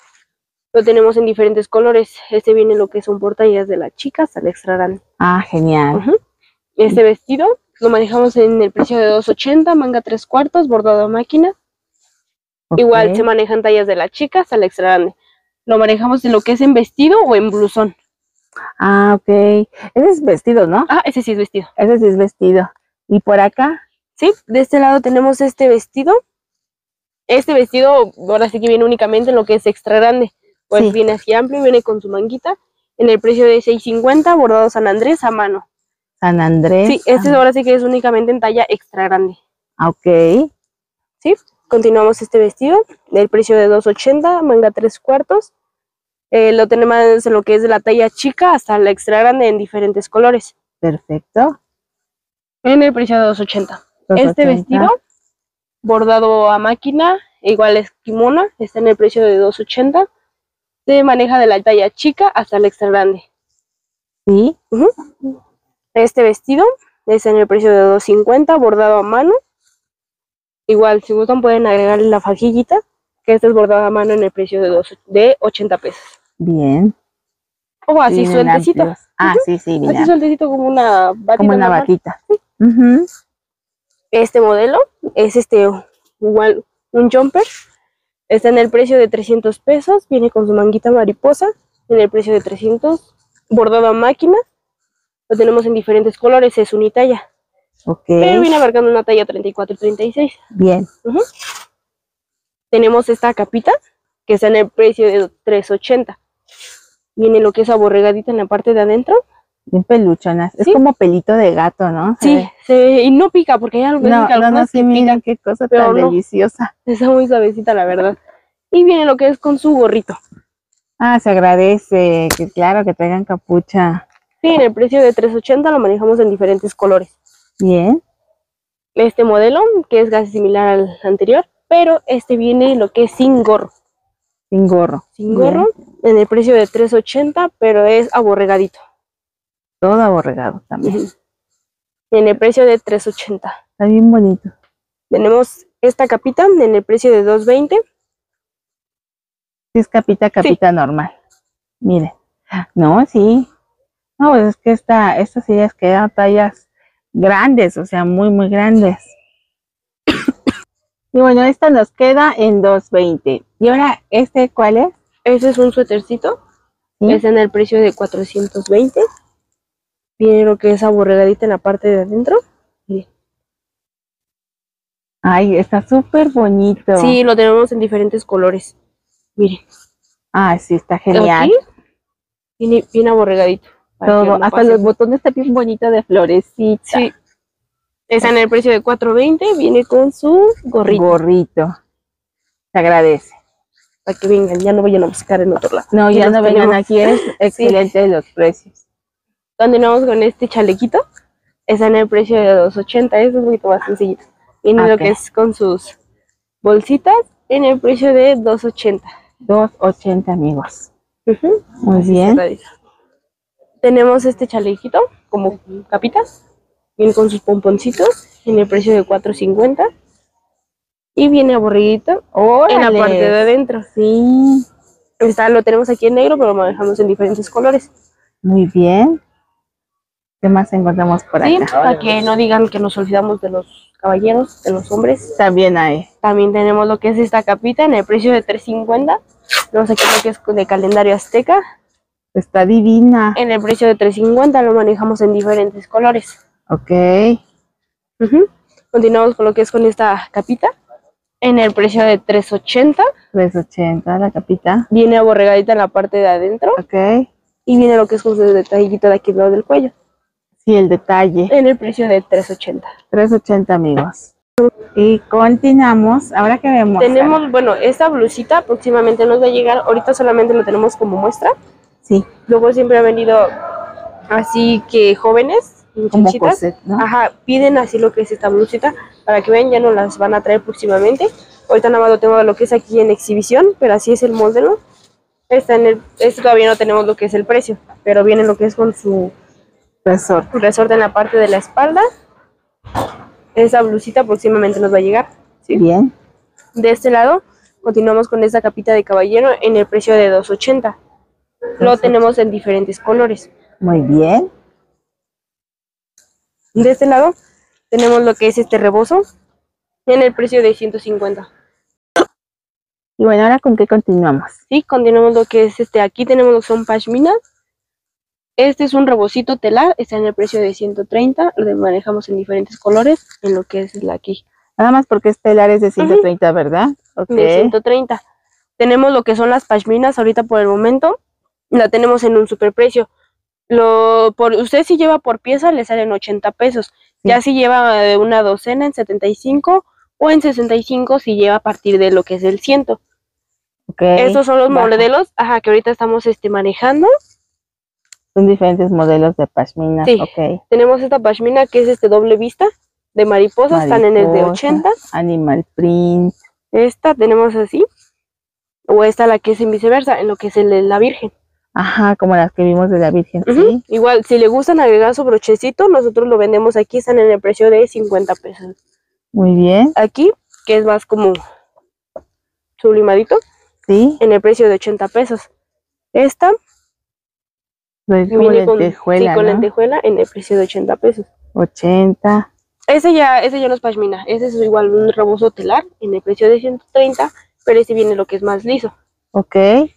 [SPEAKER 3] Lo tenemos en diferentes colores. Este viene lo que son portallas de las chicas al extra grande.
[SPEAKER 1] Ah, genial.
[SPEAKER 3] Uh-huh. Este vestido lo manejamos en el precio de dos ochenta, manga tres cuartos, bordado a máquina.
[SPEAKER 1] Okay.
[SPEAKER 3] Igual se manejan tallas de las chicas al extra grande. Lo manejamos en lo que es en vestido o en blusón.
[SPEAKER 1] Ah, ok. Ese es vestido, ¿no?
[SPEAKER 3] Ah, ese sí es vestido.
[SPEAKER 1] Ese sí es vestido. ¿Y por acá?
[SPEAKER 3] Sí, de este lado tenemos este vestido. Este vestido ahora sí que viene únicamente en lo que es extra grande. Pues
[SPEAKER 1] Sí.
[SPEAKER 3] viene así amplio, viene con su manguita. En el precio de seis cincuenta, bordado San Andrés a mano.
[SPEAKER 1] San Andrés.
[SPEAKER 3] Sí, este
[SPEAKER 1] ah.
[SPEAKER 3] ahora sí que es únicamente en talla extra grande.
[SPEAKER 1] Ah, ok.
[SPEAKER 3] Sí, continuamos este vestido del precio de dos ochenta, manga tres cuartos. Eh, lo tenemos en lo que es de la talla chica hasta la extra grande en diferentes colores.
[SPEAKER 1] Perfecto.
[SPEAKER 3] En el precio de dos ochenta. Este vestido, bordado a máquina, igual es kimono, está en el precio de dos ochenta. Se maneja de la talla chica hasta la extra grande.
[SPEAKER 1] Sí.
[SPEAKER 3] Uh-huh. Este vestido está en el precio de dos cincuenta, bordado a mano. Igual, si gustan pueden agregarle la fajillita, que este es bordado a mano en el precio de, dos, de ochenta pesos.
[SPEAKER 1] Bien.
[SPEAKER 3] O así
[SPEAKER 1] Bien
[SPEAKER 3] sueltecito.
[SPEAKER 1] amplios. Ah,
[SPEAKER 3] Uh-huh.
[SPEAKER 1] sí, sí, bien.
[SPEAKER 3] Así sueltecito como una batita.
[SPEAKER 1] Como una
[SPEAKER 3] normal.
[SPEAKER 1] batita.
[SPEAKER 3] Sí.
[SPEAKER 1] Uh-huh.
[SPEAKER 3] Este modelo es este igual un jumper. Está en el precio de trescientos pesos. Viene con su manguita mariposa. En el precio de trescientos. Bordado a máquina. Lo tenemos en diferentes colores. Es unitalla.
[SPEAKER 1] Ok.
[SPEAKER 3] Pero viene abarcando una talla treinta y cuatro y treinta y seis.
[SPEAKER 1] Bien.
[SPEAKER 3] Uh-huh. Tenemos esta capita que está en el precio de tres ochenta. Viene lo que es aborregadita en la parte de adentro.
[SPEAKER 1] Bien peluchonas.
[SPEAKER 3] Sí.
[SPEAKER 1] Es como pelito de gato, ¿no? Se
[SPEAKER 3] Sí,
[SPEAKER 1] ve.
[SPEAKER 3] se, y no pica porque hay algo
[SPEAKER 1] No,
[SPEAKER 3] que
[SPEAKER 1] no, no,
[SPEAKER 3] algunas
[SPEAKER 1] sí,
[SPEAKER 3] que
[SPEAKER 1] miren
[SPEAKER 3] pican.
[SPEAKER 1] qué cosa
[SPEAKER 3] pero
[SPEAKER 1] tan
[SPEAKER 3] no.
[SPEAKER 1] deliciosa.
[SPEAKER 3] Está muy suavecita, la verdad. Y viene lo que es con su gorrito.
[SPEAKER 1] Ah, se agradece, que claro, que traigan capucha.
[SPEAKER 3] Sí, en el precio de tres ochenta lo manejamos en diferentes colores.
[SPEAKER 1] Bien.
[SPEAKER 3] Este modelo, que es casi similar al anterior, pero este viene lo que es sin gorro.
[SPEAKER 1] Sin gorro.
[SPEAKER 3] Sin gorro, bien. En el precio de tres ochenta, pero es aborregadito.
[SPEAKER 1] Todo aborregado también.
[SPEAKER 3] Uh-huh. En el precio de tres ochenta.
[SPEAKER 1] Está bien bonito.
[SPEAKER 3] Tenemos esta capita en el precio de dos veinte.
[SPEAKER 1] Sí, es capita, capita sí. Normal. Miren. No, sí. No, pues es que esta, estas sillas quedan tallas grandes, o sea, muy, muy grandes. Y bueno, esta nos queda en dos veinte. Y ahora, ¿este cuál es?
[SPEAKER 3] Este es un suétercito. ¿Sí? Es en el precio de cuatrocientos veinte. Viene lo que es aborregadita en la parte de adentro. Miren.
[SPEAKER 1] Ay, está súper bonito.
[SPEAKER 3] Sí, lo tenemos en diferentes colores. Miren.
[SPEAKER 1] Ah, sí, está genial.
[SPEAKER 3] Aquí viene bien aborregadito.
[SPEAKER 1] Todo, hasta pasen. Los botones está bien bonito de florecita.
[SPEAKER 3] Sí. Está en el precio de cuatro veinte, viene con su gorrito.
[SPEAKER 1] Gorrito. Se agradece.
[SPEAKER 3] Para que vengan, ya no vayan a buscar en otro lado.
[SPEAKER 1] No, ya no vengan aquí, es excelente sí. Los precios.
[SPEAKER 3] Continuamos con este chalequito. Está en el precio de dos ochenta, es un poquito más sencillito. Viene okay. Lo que es con sus bolsitas en el precio de dos ochenta.
[SPEAKER 1] dos ochenta, amigos.
[SPEAKER 3] Uh-huh.
[SPEAKER 1] Muy Así bien.
[SPEAKER 3] Tenemos este chalequito como capitas. Viene con sus pomponcitos en el precio de cuatro cincuenta. Y viene aburridito en la parte de adentro.
[SPEAKER 1] Sí.
[SPEAKER 3] Está, lo tenemos aquí en negro, pero lo manejamos en diferentes colores.
[SPEAKER 1] Muy bien. ¿Qué más encontramos por
[SPEAKER 3] Sí,
[SPEAKER 1] acá?
[SPEAKER 3] para que no digan que nos olvidamos de los caballeros, de los hombres.
[SPEAKER 1] También hay.
[SPEAKER 3] También tenemos lo que es esta capita en el precio de tres cincuenta. Tenemos aquí lo que es de calendario azteca.
[SPEAKER 1] Está divina.
[SPEAKER 3] En el precio de tres cincuenta lo manejamos en diferentes colores.
[SPEAKER 1] Ok.
[SPEAKER 3] Uh-huh. Continuamos con lo que es con esta capita. En el precio de tres ochenta.
[SPEAKER 1] tres ochenta la capita.
[SPEAKER 3] Viene aborregadita en la parte de adentro.
[SPEAKER 1] Ok.
[SPEAKER 3] Y viene lo que es con su detallito de aquí al lado del cuello.
[SPEAKER 1] Sí, el detalle.
[SPEAKER 3] En el precio de tres ochenta.
[SPEAKER 1] tres ochenta, amigos. Y continuamos. Ahora que vemos.
[SPEAKER 3] Tenemos, bueno, esta blusita próximamente nos va a llegar. Ahorita solamente lo tenemos como muestra.
[SPEAKER 1] Sí.
[SPEAKER 3] Luego siempre ha venido así que jóvenes,
[SPEAKER 1] Como
[SPEAKER 3] muchachitas,
[SPEAKER 1] corset, ¿no?
[SPEAKER 3] ajá, piden así lo que es esta blusita para que vean, ya no las van a traer próximamente. Ahorita nada más lo tengo lo que es aquí en exhibición, pero así es el modelo. Está en el, este todavía no tenemos lo que es el precio, pero viene lo que es con su
[SPEAKER 1] Resorte.
[SPEAKER 3] resorte en la parte de la espalda. Esa blusita próximamente nos va a llegar, ¿sí?
[SPEAKER 1] Bien.
[SPEAKER 3] De este lado continuamos con esta capita de caballero en el precio de dos ochenta. Lo tenemos en diferentes colores.
[SPEAKER 1] Muy bien.
[SPEAKER 3] De este lado tenemos lo que es este rebozo en el precio de ciento cincuenta.
[SPEAKER 1] Y bueno, ahora con qué continuamos.
[SPEAKER 3] Sí, continuamos lo que es este. Aquí tenemos lo que son pashminas. Este es un rebocito telar, está en el precio de ciento treinta. Lo manejamos en diferentes colores en lo que es la aquí.
[SPEAKER 1] Nada más porque es telar es de ciento treinta, uh-huh. ¿Verdad? Okay.
[SPEAKER 3] De ciento treinta. Tenemos lo que son las pashminas ahorita por el momento. La tenemos en un superprecio. Lo, por, usted si lleva por pieza le salen ochenta pesos. Sí. Ya si lleva una docena en setenta y cinco o en sesenta y cinco si lleva a partir de lo que es el cien. Okay. Estos son los Baja. modelos ajá, que ahorita estamos este, manejando.
[SPEAKER 1] Son diferentes modelos de pashmina.
[SPEAKER 3] Sí.
[SPEAKER 1] Okay.
[SPEAKER 3] Tenemos esta pashmina que es este doble vista de mariposa, Mariposa, están en el de ochenta.
[SPEAKER 1] Animal print.
[SPEAKER 3] Esta tenemos así. O esta la que es en viceversa, en lo que es el de la Virgen.
[SPEAKER 1] Ajá, como las que vimos de la Virgen.
[SPEAKER 3] Uh-huh. ¿Sí? Igual, si le gustan agregar su brochecito, nosotros lo vendemos aquí, están en el precio de cincuenta pesos.
[SPEAKER 1] Muy bien.
[SPEAKER 3] Aquí, que es más como sublimadito.
[SPEAKER 1] Sí.
[SPEAKER 3] En el precio de ochenta pesos. Esta
[SPEAKER 1] pues viene con lentejuela,
[SPEAKER 3] sí, con
[SPEAKER 1] ¿no?
[SPEAKER 3] lentejuela en el precio de ochenta pesos.
[SPEAKER 1] ochenta.
[SPEAKER 3] Ese ya, ese ya no es pashmina, ese es igual un rebozo telar en el precio de ciento treinta, pero este viene lo que es más liso.
[SPEAKER 1] Ok.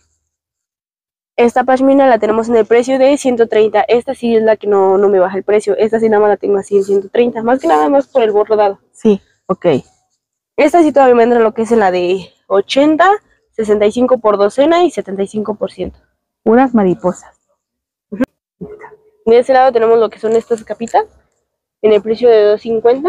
[SPEAKER 3] Esta pashmina la tenemos en el precio de ciento treinta. Esta sí es la que no, no me baja el precio. Esta sí nada más la tengo así en ciento treinta. Más que nada más por el bordado.
[SPEAKER 1] Sí, ok.
[SPEAKER 3] Esta sí todavía me entra lo que es en la de ochenta, sesenta y cinco por docena y setenta y cinco por ciento.
[SPEAKER 1] Puras mariposas.
[SPEAKER 3] Uh-huh. De ese lado tenemos lo que son estas capitas. En el precio de dos cincuenta.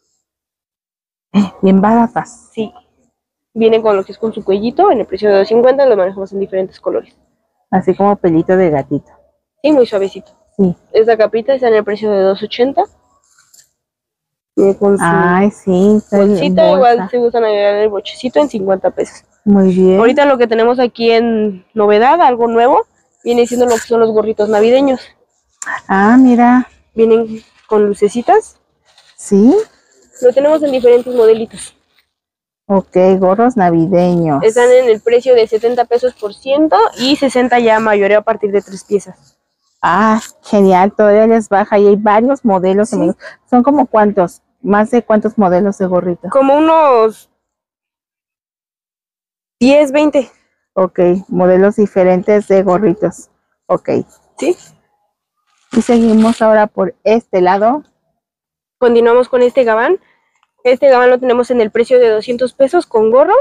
[SPEAKER 1] Bien baratas.
[SPEAKER 3] Sí. Vienen con lo que es con su cuellito. En el precio de dos cincuenta lo manejamos en diferentes colores.
[SPEAKER 1] Así como pelito de gatito.
[SPEAKER 3] Sí, muy suavecito.
[SPEAKER 1] Sí.
[SPEAKER 3] Esta capita está en el precio de dos ochenta. Con su
[SPEAKER 1] Ay, sí.
[SPEAKER 3] bolsita, igual se gustan agregar el brochecito en cincuenta pesos.
[SPEAKER 1] Muy bien.
[SPEAKER 3] Ahorita lo que tenemos aquí en novedad, algo nuevo, viene siendo lo que son los gorritos navideños.
[SPEAKER 1] Ah, mira.
[SPEAKER 3] Vienen con lucecitas.
[SPEAKER 1] Sí.
[SPEAKER 3] Lo tenemos en diferentes modelitos.
[SPEAKER 1] Ok, gorros navideños.
[SPEAKER 3] Están en el precio de setenta pesos por ciento y sesenta ya mayoreo a partir de tres piezas.
[SPEAKER 1] Ah, genial, todavía les baja y hay varios modelos. Sí. ¿Son como cuántos? ¿Más de cuántos modelos de gorrito?
[SPEAKER 3] Como unos diez, veinte.
[SPEAKER 1] Ok, modelos diferentes de gorritos. Ok.
[SPEAKER 3] Sí.
[SPEAKER 1] Y seguimos ahora por este lado.
[SPEAKER 3] Continuamos con este gabán. Este gabán lo tenemos en el precio de doscientos pesos con gorro.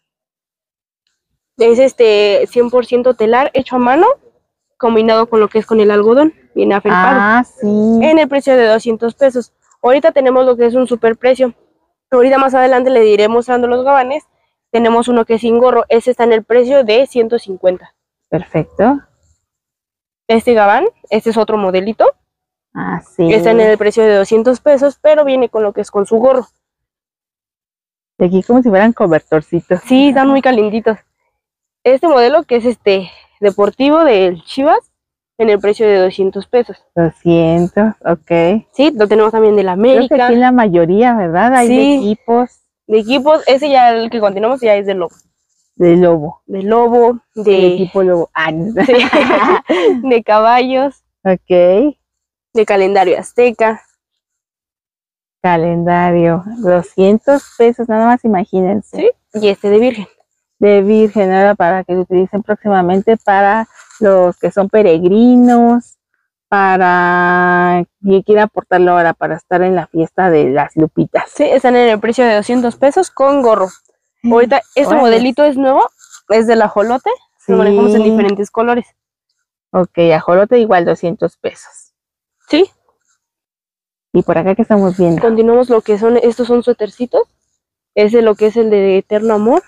[SPEAKER 3] Es este cien por ciento telar hecho a mano, combinado con lo que es con el algodón. Viene afelpado.
[SPEAKER 1] Ah, sí.
[SPEAKER 3] En el precio de doscientos pesos. Ahorita tenemos lo que es un super precio. Ahorita más adelante le diré mostrando los gabanes. Tenemos uno que es sin gorro. Ese está en el precio de ciento cincuenta.
[SPEAKER 1] Perfecto.
[SPEAKER 3] Este gabán, este es otro modelito.
[SPEAKER 1] Ah, sí.
[SPEAKER 3] Está en el precio de doscientos pesos, pero viene con lo que es con su gorro.
[SPEAKER 1] De aquí como si fueran cobertorcitos.
[SPEAKER 3] Sí, están muy calientitos. Este modelo que es este deportivo del Chivas, en el precio de doscientos pesos.
[SPEAKER 1] doscientos, ok.
[SPEAKER 3] Sí, lo tenemos también de la América.
[SPEAKER 1] Creo que aquí la mayoría, ¿verdad? Hay
[SPEAKER 3] sí,
[SPEAKER 1] de equipos.
[SPEAKER 3] De equipos, ese ya el que continuamos ya es de lobo.
[SPEAKER 1] De lobo.
[SPEAKER 3] De lobo, de...
[SPEAKER 1] El equipo lobo. Ah, no.
[SPEAKER 3] Sí. De caballos.
[SPEAKER 1] Ok.
[SPEAKER 3] de calendario azteca.
[SPEAKER 1] Calendario, doscientos pesos, nada más imagínense.
[SPEAKER 3] Sí, y este de virgen.
[SPEAKER 1] De virgen, ahora para que lo utilicen próximamente para los que son peregrinos, para quien quiera aportarlo ahora para estar en la fiesta de las lupitas.
[SPEAKER 3] Sí, están en el precio de doscientos pesos con gorro. Ahorita este
[SPEAKER 1] Órale.
[SPEAKER 3] modelito es nuevo, es del ajolote,
[SPEAKER 1] Sí.
[SPEAKER 3] lo manejamos en diferentes colores.
[SPEAKER 1] Ok, ajolote igual doscientos pesos.
[SPEAKER 3] Sí,
[SPEAKER 1] Y por acá que estamos viendo.
[SPEAKER 3] continuamos lo que son, estos son suétercitos. Ese lo que es el de eterno amor.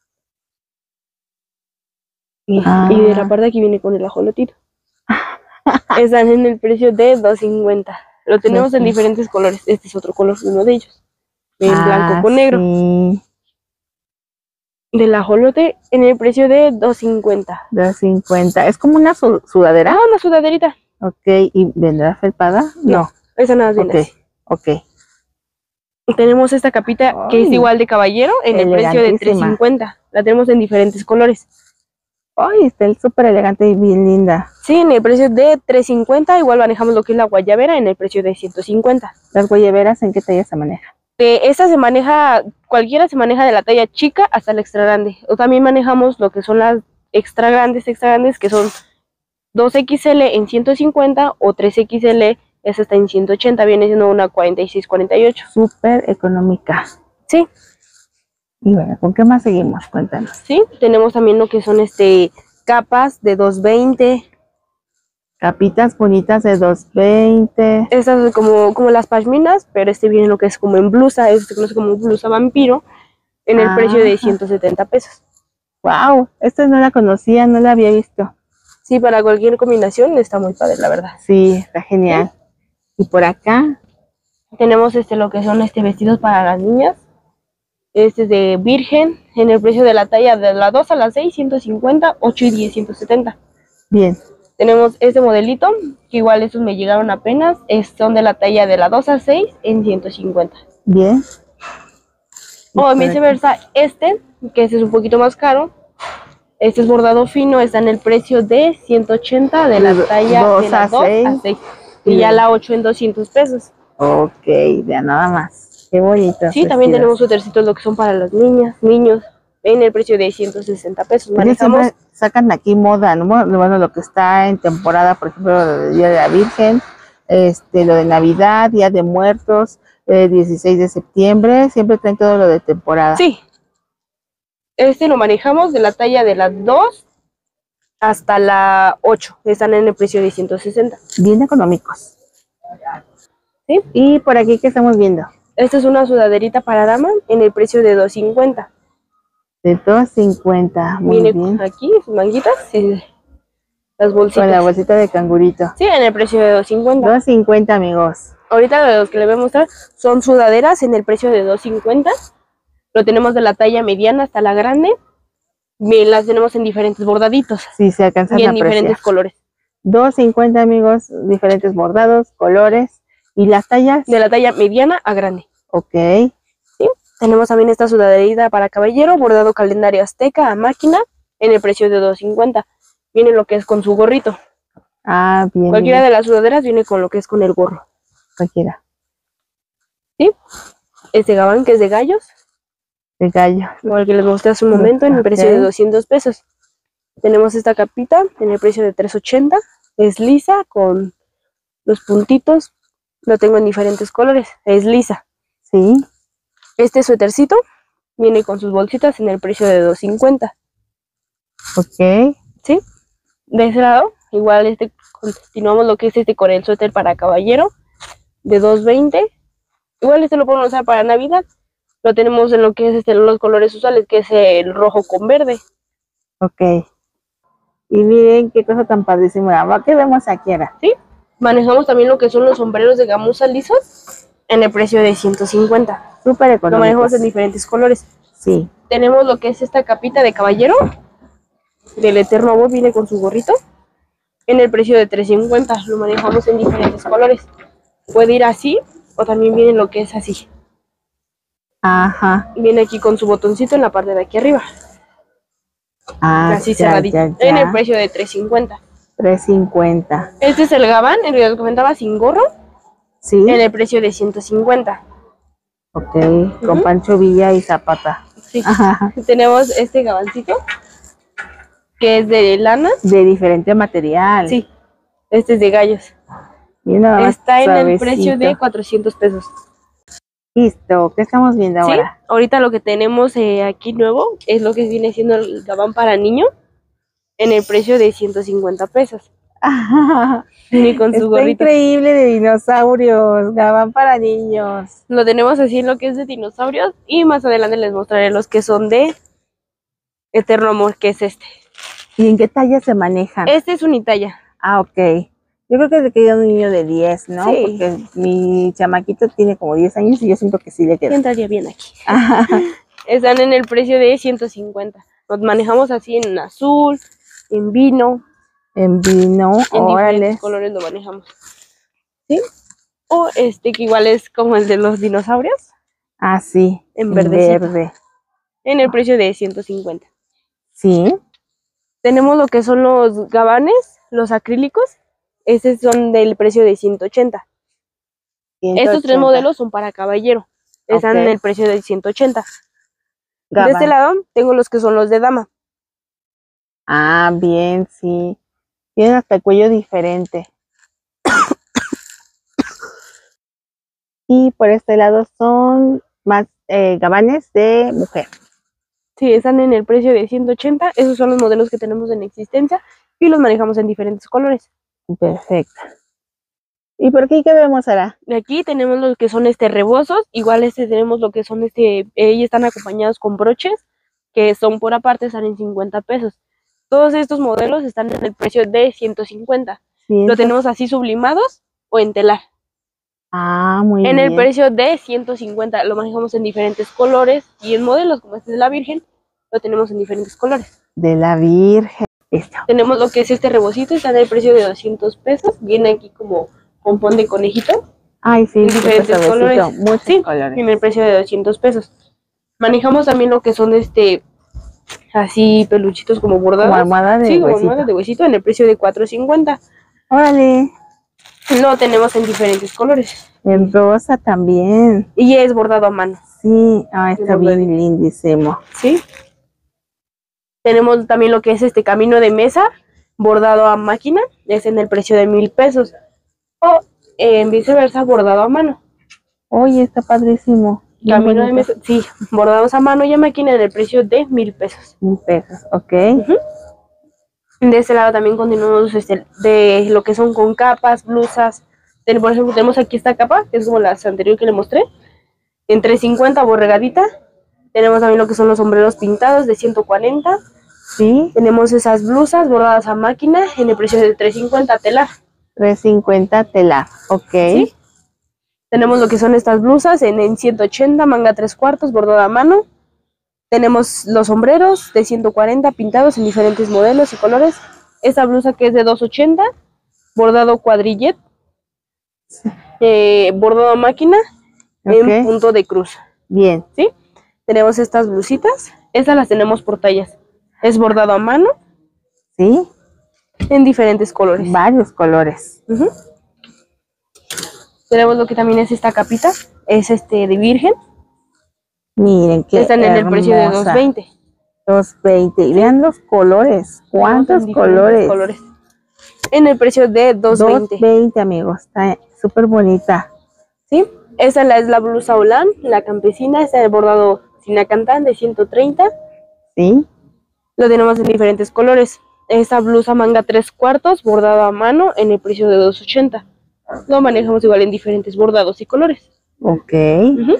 [SPEAKER 3] Y,
[SPEAKER 1] Ah.
[SPEAKER 3] y de la parte de aquí viene con el ajolotito. Están en el precio de dos cincuenta. Lo tenemos
[SPEAKER 1] Sí,
[SPEAKER 3] en
[SPEAKER 1] sí.
[SPEAKER 3] diferentes colores. Este es otro color, uno de ellos. En
[SPEAKER 1] Ah,
[SPEAKER 3] blanco con negro.
[SPEAKER 1] Sí,
[SPEAKER 3] Del ajolote en el precio de dos cincuenta.
[SPEAKER 1] dos cincuenta. Es como una su- sudadera.
[SPEAKER 3] Ah, una sudaderita.
[SPEAKER 1] Ok, ¿y vendrá felpada? No.
[SPEAKER 3] Esa nada más viene
[SPEAKER 1] Ok, ok.
[SPEAKER 3] así. Tenemos esta capita que es
[SPEAKER 1] Ay,
[SPEAKER 3] igual de caballero en el precio de tres
[SPEAKER 1] elegantísima.
[SPEAKER 3] cincuenta. La tenemos en diferentes colores.
[SPEAKER 1] Ay, está súper elegante y bien linda.
[SPEAKER 3] Sí, en el precio de tres cincuenta. Igual manejamos lo que es la guayabera en el precio de ciento cincuenta.
[SPEAKER 1] Las guayaberas, ¿en qué talla se maneja?
[SPEAKER 3] De esta se maneja, cualquiera se maneja de la talla chica hasta la extra grande. O también manejamos lo que son las extra grandes, extra grandes, que son dos equis ele en ciento cincuenta o tres equis ele, esa está en ciento ochenta, viene siendo una cuarenta y seis, cuarenta y ocho.
[SPEAKER 1] Súper económica.
[SPEAKER 3] Sí,
[SPEAKER 1] Y bueno, ¿con qué más seguimos? Cuéntanos.
[SPEAKER 3] sí, tenemos también lo que son este capas de dos veinte.
[SPEAKER 1] Capitas bonitas de dos veinte.
[SPEAKER 3] Estas son como, como las pashminas, pero este viene lo que es como en blusa, este se conoce como blusa vampiro, en el
[SPEAKER 1] Ah.
[SPEAKER 3] precio de ciento setenta pesos.
[SPEAKER 1] Wow, esta no la conocía, no la había visto.
[SPEAKER 3] Sí, para cualquier combinación está muy padre, la verdad.
[SPEAKER 1] Sí, está genial. Y por acá,
[SPEAKER 3] Tenemos este lo que son este vestidos para las niñas. Este es de virgen, en el precio de la talla de la dos a la seis, ciento cincuenta, ocho y diez, ciento setenta.
[SPEAKER 1] bien.
[SPEAKER 3] Tenemos este modelito, que igual estos me llegaron apenas, es, son de la talla de la dos a seis en ciento cincuenta.
[SPEAKER 1] Bien.
[SPEAKER 3] O
[SPEAKER 1] por
[SPEAKER 3] viceversa, este, que este es un poquito más caro, este es bordado fino, está en el precio de ciento ochenta de la
[SPEAKER 1] De
[SPEAKER 3] talla
[SPEAKER 1] dos
[SPEAKER 3] de la
[SPEAKER 1] a
[SPEAKER 3] dos a
[SPEAKER 1] seis.
[SPEAKER 3] seis. Y ya la ocho en doscientos pesos.
[SPEAKER 1] Ok, ya nada más. Qué bonito.
[SPEAKER 3] Sí, también tenemos suétercitos lo que son para las niñas, niños, en el precio de ciento sesenta pesos. Manejamos,
[SPEAKER 1] Siempre sacan aquí moda, ¿no? Bueno, lo que está en temporada, por ejemplo, lo del Día de la Virgen, este, lo de Navidad, Día de Muertos, eh, dieciséis de septiembre, siempre traen todo lo de temporada.
[SPEAKER 3] sí, este lo manejamos de la talla de la dos hasta la ocho, están en el precio de ciento sesenta.
[SPEAKER 1] Bien económicos.
[SPEAKER 3] ¿Sí?
[SPEAKER 1] Y por aquí, ¿qué estamos viendo?
[SPEAKER 3] Esta es una sudaderita para dama en el precio de dos cincuenta.
[SPEAKER 1] De dos cincuenta, muy
[SPEAKER 3] Viene
[SPEAKER 1] bien.
[SPEAKER 3] aquí sus manguitas y las bolsitas.
[SPEAKER 1] Con la bolsita de cangurito.
[SPEAKER 3] Sí, en el precio de dos cincuenta.
[SPEAKER 1] dos cincuenta, amigos.
[SPEAKER 3] Ahorita los que les voy a mostrar son sudaderas en el precio de dos cincuenta. Lo tenemos de la talla mediana hasta la grande. Bien, las tenemos en diferentes bordaditos
[SPEAKER 1] Sí, se alcanzan
[SPEAKER 3] y
[SPEAKER 1] a
[SPEAKER 3] en
[SPEAKER 1] apreciar.
[SPEAKER 3] diferentes colores.
[SPEAKER 1] dos cincuenta, amigos, diferentes bordados, colores y las tallas.
[SPEAKER 3] De la talla mediana a grande.
[SPEAKER 1] Ok.
[SPEAKER 3] ¿Sí? Tenemos también esta sudaderita para caballero, bordado calendario azteca a máquina, en el precio de dos cincuenta. Viene lo que es con su gorrito.
[SPEAKER 1] Ah, bien.
[SPEAKER 3] Cualquiera
[SPEAKER 1] bien.
[SPEAKER 3] de las sudaderas viene con lo que es con el gorro.
[SPEAKER 1] Cualquiera.
[SPEAKER 3] ¿Sí? Este gabán que es de gallos,
[SPEAKER 1] De gallo.
[SPEAKER 3] igual que les mostré hace un momento, en el precio de
[SPEAKER 1] Ok.
[SPEAKER 3] doscientos pesos. Tenemos esta capita en el precio de tres ochenta. Es lisa con los puntitos. Lo tengo en diferentes colores. Es lisa.
[SPEAKER 1] Sí.
[SPEAKER 3] Este suétercito viene con sus bolsitas en el precio de dos cincuenta.
[SPEAKER 1] Ok.
[SPEAKER 3] ¿Sí? De ese lado, igual este continuamos lo que es este con el suéter para caballero de dos veinte. Igual este lo podemos usar para Navidad. Lo tenemos en lo que es este los colores usuales, que es el rojo con verde.
[SPEAKER 1] Ok. Y miren qué cosa tan padrísima. ¿Qué vemos aquí ahora?
[SPEAKER 3] ¿Sí? Manejamos también lo que son los sombreros de gamuza lisos en el precio de ciento cincuenta.
[SPEAKER 1] Súper
[SPEAKER 3] Lo
[SPEAKER 1] económico.
[SPEAKER 3] manejamos en diferentes colores.
[SPEAKER 1] Sí.
[SPEAKER 3] Tenemos lo que es esta capita de caballero del eterno amor, viene con su gorrito en el precio de tres cincuenta. Lo manejamos en diferentes colores. Puede ir así o también viene lo que es así.
[SPEAKER 1] Ajá.
[SPEAKER 3] Viene aquí con su botoncito en la parte de aquí arriba.
[SPEAKER 1] Ah,
[SPEAKER 3] Así
[SPEAKER 1] ya,
[SPEAKER 3] cerradito.
[SPEAKER 1] ya, ya.
[SPEAKER 3] En el precio de tres cincuenta.
[SPEAKER 1] tres cincuenta.
[SPEAKER 3] Este es el gabán, el que les comentaba, sin gorro,
[SPEAKER 1] Sí.
[SPEAKER 3] en el precio de ciento cincuenta.
[SPEAKER 1] Ok, con uh-huh. Pancho Villa y Zapata.
[SPEAKER 3] Sí. Tenemos este gabancito, que es de lana.
[SPEAKER 1] De diferente material.
[SPEAKER 3] Sí, este es de gallos. Está en suavecito. El precio de cuatrocientos pesos.
[SPEAKER 1] Listo, ¿qué estamos viendo
[SPEAKER 3] ¿Sí?
[SPEAKER 1] ahora?
[SPEAKER 3] Ahorita lo que tenemos eh, aquí nuevo es lo que viene siendo el gabán para niño, en el precio de ciento cincuenta pesos. Y con su
[SPEAKER 1] Está
[SPEAKER 3] gorrito.
[SPEAKER 1] Increíble, de dinosaurios, gabán para niños.
[SPEAKER 3] Lo tenemos así en lo que es de dinosaurios, y más adelante les mostraré los que son de Eterno Amor, que es este.
[SPEAKER 1] ¿Y en qué talla se manejan?
[SPEAKER 3] Este es unitalla.
[SPEAKER 1] Ah, ok. Yo creo que le queda un niño de diez, ¿no?
[SPEAKER 3] Sí.
[SPEAKER 1] Porque mi chamaquito tiene como diez años y yo siento que sí le queda.
[SPEAKER 3] Sí, entraría bien aquí. Están en el precio de ciento cincuenta. Los manejamos así en azul, en vino.
[SPEAKER 1] En vino,
[SPEAKER 3] en
[SPEAKER 1] órale.
[SPEAKER 3] Diferentes colores lo manejamos. ¿Sí? O este que igual es como el de los dinosaurios.
[SPEAKER 1] Ah, sí.
[SPEAKER 3] En verde. verde. En el precio de ciento cincuenta.
[SPEAKER 1] Sí.
[SPEAKER 3] Tenemos lo que son los gabanes, los acrílicos. Estos son del precio de ciento ochenta. ciento ochenta. Estos tres modelos son para caballero. Están okay. En el precio de ciento ochenta. Gabán. De este lado tengo los que son los de dama.
[SPEAKER 1] Ah, bien, sí. Tienen hasta el cuello diferente. Y por este lado son más eh, gabanes de mujer.
[SPEAKER 3] Sí, están en el precio de ciento ochenta. Esos son los modelos que tenemos en existencia y los manejamos en diferentes colores.
[SPEAKER 1] Perfecto. ¿Y por aquí qué vemos ahora?
[SPEAKER 3] Aquí tenemos los que son este rebosos. Igual este tenemos lo que son este, ellos están acompañados con broches, que son por aparte, están en cincuenta pesos. Todos estos modelos están en el precio de ciento cincuenta. ¿Ciento? Lo tenemos así sublimados o en telar.
[SPEAKER 1] Ah, muy
[SPEAKER 3] en
[SPEAKER 1] bien.
[SPEAKER 3] En el precio de ciento cincuenta. Lo manejamos en diferentes colores y en modelos, como este de la Virgen, lo tenemos en diferentes colores.
[SPEAKER 1] De la Virgen. Esto.
[SPEAKER 3] Tenemos lo que es este rebocito, está en el precio de doscientos pesos. Viene aquí como pompón de conejito.
[SPEAKER 1] Ay, sí,
[SPEAKER 3] en diferentes colores.
[SPEAKER 1] Muchos
[SPEAKER 3] sí,
[SPEAKER 1] colores.
[SPEAKER 3] En el precio de doscientos pesos. Manejamos también lo que son este así peluchitos como bordados.
[SPEAKER 1] Como almohada de
[SPEAKER 3] sí,
[SPEAKER 1] huesito.
[SPEAKER 3] Como almohada de huesito en el precio de cuatrocientos cincuenta.
[SPEAKER 1] Órale.
[SPEAKER 3] Lo tenemos en diferentes colores.
[SPEAKER 1] En rosa también.
[SPEAKER 3] Y es bordado a mano.
[SPEAKER 1] Sí, ah, está bien lindísimo.
[SPEAKER 3] Sí. Tenemos también lo que es este camino de mesa, bordado a máquina, es en el precio de mil pesos. O en eh, viceversa, bordado a mano.
[SPEAKER 1] Oye, está padrísimo.
[SPEAKER 3] Camino de mesa, sí, bordados a mano y a máquina en el precio de mil pesos.
[SPEAKER 1] Mil pesos, ok.
[SPEAKER 3] Uh-huh. De este lado también continuamos este, de lo que son con capas, blusas. Por ejemplo, tenemos aquí esta capa, que es como la anterior que le mostré, en trescientos cincuenta borregadita. Tenemos también lo que son los sombreros pintados de ciento cuarenta.
[SPEAKER 1] Sí.
[SPEAKER 3] Tenemos esas blusas bordadas a máquina en el precio de trescientos cincuenta telar.
[SPEAKER 1] trescientos cincuenta telar, ok.
[SPEAKER 3] ¿Sí? Tenemos lo que son estas blusas en, en ciento ochenta, manga tres cuartos, bordada a mano. Tenemos los sombreros de ciento cuarenta pintados en diferentes modelos y colores. Esta blusa que es de doscientos ochenta, bordado cuadrillet, sí. eh, bordado a máquina, okay. En punto de cruz.
[SPEAKER 1] Bien.
[SPEAKER 3] ¿Sí? Tenemos estas blusitas, estas las tenemos por tallas. Es bordado a mano.
[SPEAKER 1] Sí.
[SPEAKER 3] En diferentes colores.
[SPEAKER 1] Varios colores.
[SPEAKER 3] Uh-huh. Tenemos lo que también es esta capita, es este de Virgen.
[SPEAKER 1] Miren qué
[SPEAKER 3] Está en
[SPEAKER 1] hermosa.
[SPEAKER 3] El precio de doscientos veinte.
[SPEAKER 1] doscientos veinte. Y vean los colores. ¿Cuántos colores?
[SPEAKER 3] colores? En el precio de doscientos veinte.
[SPEAKER 1] doscientos veinte, amigos. Está súper bonita.
[SPEAKER 3] ¿Sí? Esa es la blusa Holán, la campesina. Está el bordado Sinacantán de ciento treinta.
[SPEAKER 1] Sí.
[SPEAKER 3] Lo tenemos en diferentes colores. Esta blusa manga tres cuartos, bordado a mano, en el precio de doscientos ochenta. Lo manejamos igual en diferentes bordados y colores.
[SPEAKER 1] Ok.
[SPEAKER 3] Uh-huh.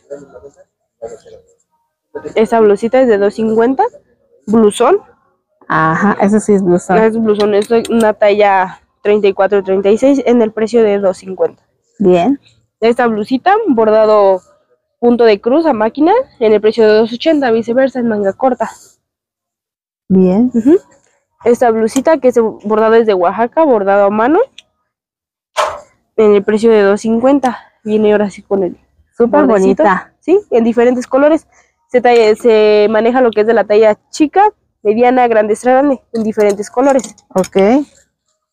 [SPEAKER 3] Esta blusita es de doscientos cincuenta. Blusón.
[SPEAKER 1] Ajá, eso sí es blusón.
[SPEAKER 3] Es blusón, es una talla treinta y cuatro treinta y seis en el precio de doscientos cincuenta.
[SPEAKER 1] Bien.
[SPEAKER 3] Esta blusita, bordado punto de cruz a máquina, en el precio de doscientos ochenta, viceversa, en manga corta.
[SPEAKER 1] Bien.
[SPEAKER 3] Uh-huh. Esta blusita que es bordado desde Oaxaca, bordado a mano, en el precio de doscientos cincuenta. Viene ahora sí con el
[SPEAKER 1] súper bonita.
[SPEAKER 3] Sí, en diferentes colores. Se, talla, se maneja lo que es de la talla chica, mediana, grande, grande, en diferentes colores.
[SPEAKER 1] Ok.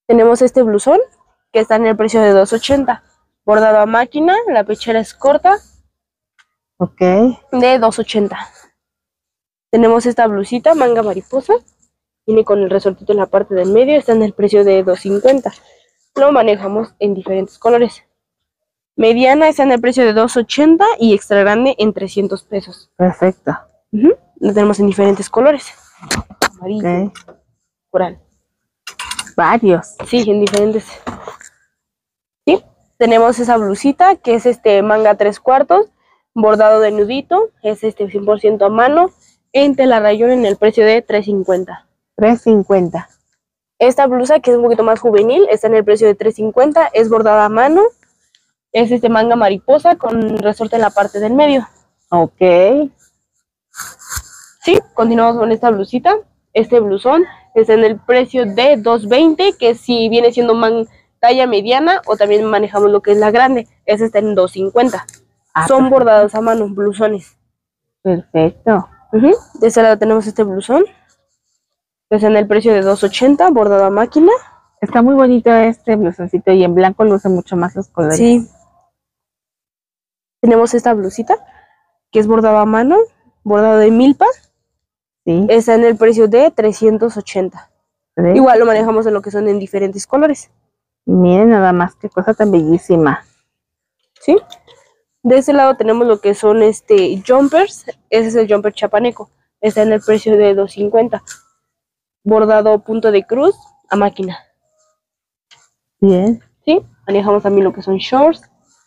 [SPEAKER 3] Tenemos este blusón que está en el precio de dos ochenta. Bordado a máquina, la pechera es corta.
[SPEAKER 1] Ok.
[SPEAKER 3] De dos ochenta. Tenemos esta blusita, manga mariposa. Viene con el resortito en la parte del medio. Está en el precio de dos cincuenta. Lo manejamos en diferentes colores. Mediana está en el precio de dos ochenta y extra grande en trescientos pesos.
[SPEAKER 1] Perfecto.
[SPEAKER 3] Uh-huh. Lo tenemos en diferentes colores. Amarillo,
[SPEAKER 1] Ok.
[SPEAKER 3] coral.
[SPEAKER 1] Varios.
[SPEAKER 3] Sí, en diferentes. Sí. Tenemos esa blusita que es este manga tres cuartos, bordado de nudito. Es este cien por ciento a mano, en tela rayón en el precio de tres cincuenta.
[SPEAKER 1] tres cincuenta.
[SPEAKER 3] Esta blusa, que es un poquito más juvenil, está en el precio de tres cincuenta. Es bordada a mano. Es este manga mariposa con resorte en la parte del medio.
[SPEAKER 1] Ok.
[SPEAKER 3] Sí, continuamos con esta blusita. Este blusón está en el precio de dos veinte, que si viene siendo man talla mediana, o también manejamos lo que es la grande. Ese está en dos cincuenta.
[SPEAKER 1] Ah,
[SPEAKER 3] Son
[SPEAKER 1] perfecto.
[SPEAKER 3] bordados a mano, blusones.
[SPEAKER 1] Perfecto.
[SPEAKER 3] Uh-huh. De este lado tenemos este blusón. Está en el precio de dos ochenta, bordado a máquina.
[SPEAKER 1] Está muy bonito este blusoncito y en blanco luce mucho más los colores.
[SPEAKER 3] Sí. Tenemos esta blusita, que es bordado a mano, bordado de milpa.
[SPEAKER 1] Sí.
[SPEAKER 3] Está en el precio de trescientos ochenta.
[SPEAKER 1] ¿Ves?
[SPEAKER 3] Igual lo manejamos en lo que son en diferentes colores.
[SPEAKER 1] Miren nada más, qué cosa tan bellísima.
[SPEAKER 3] ¿Sí? De este lado tenemos lo que son este jumpers. Ese es el jumper chapaneco. Está en el precio de dos cincuenta. Bordado punto de cruz a máquina.
[SPEAKER 1] Bien.
[SPEAKER 3] ¿Sí? Manejamos también lo que son shorts.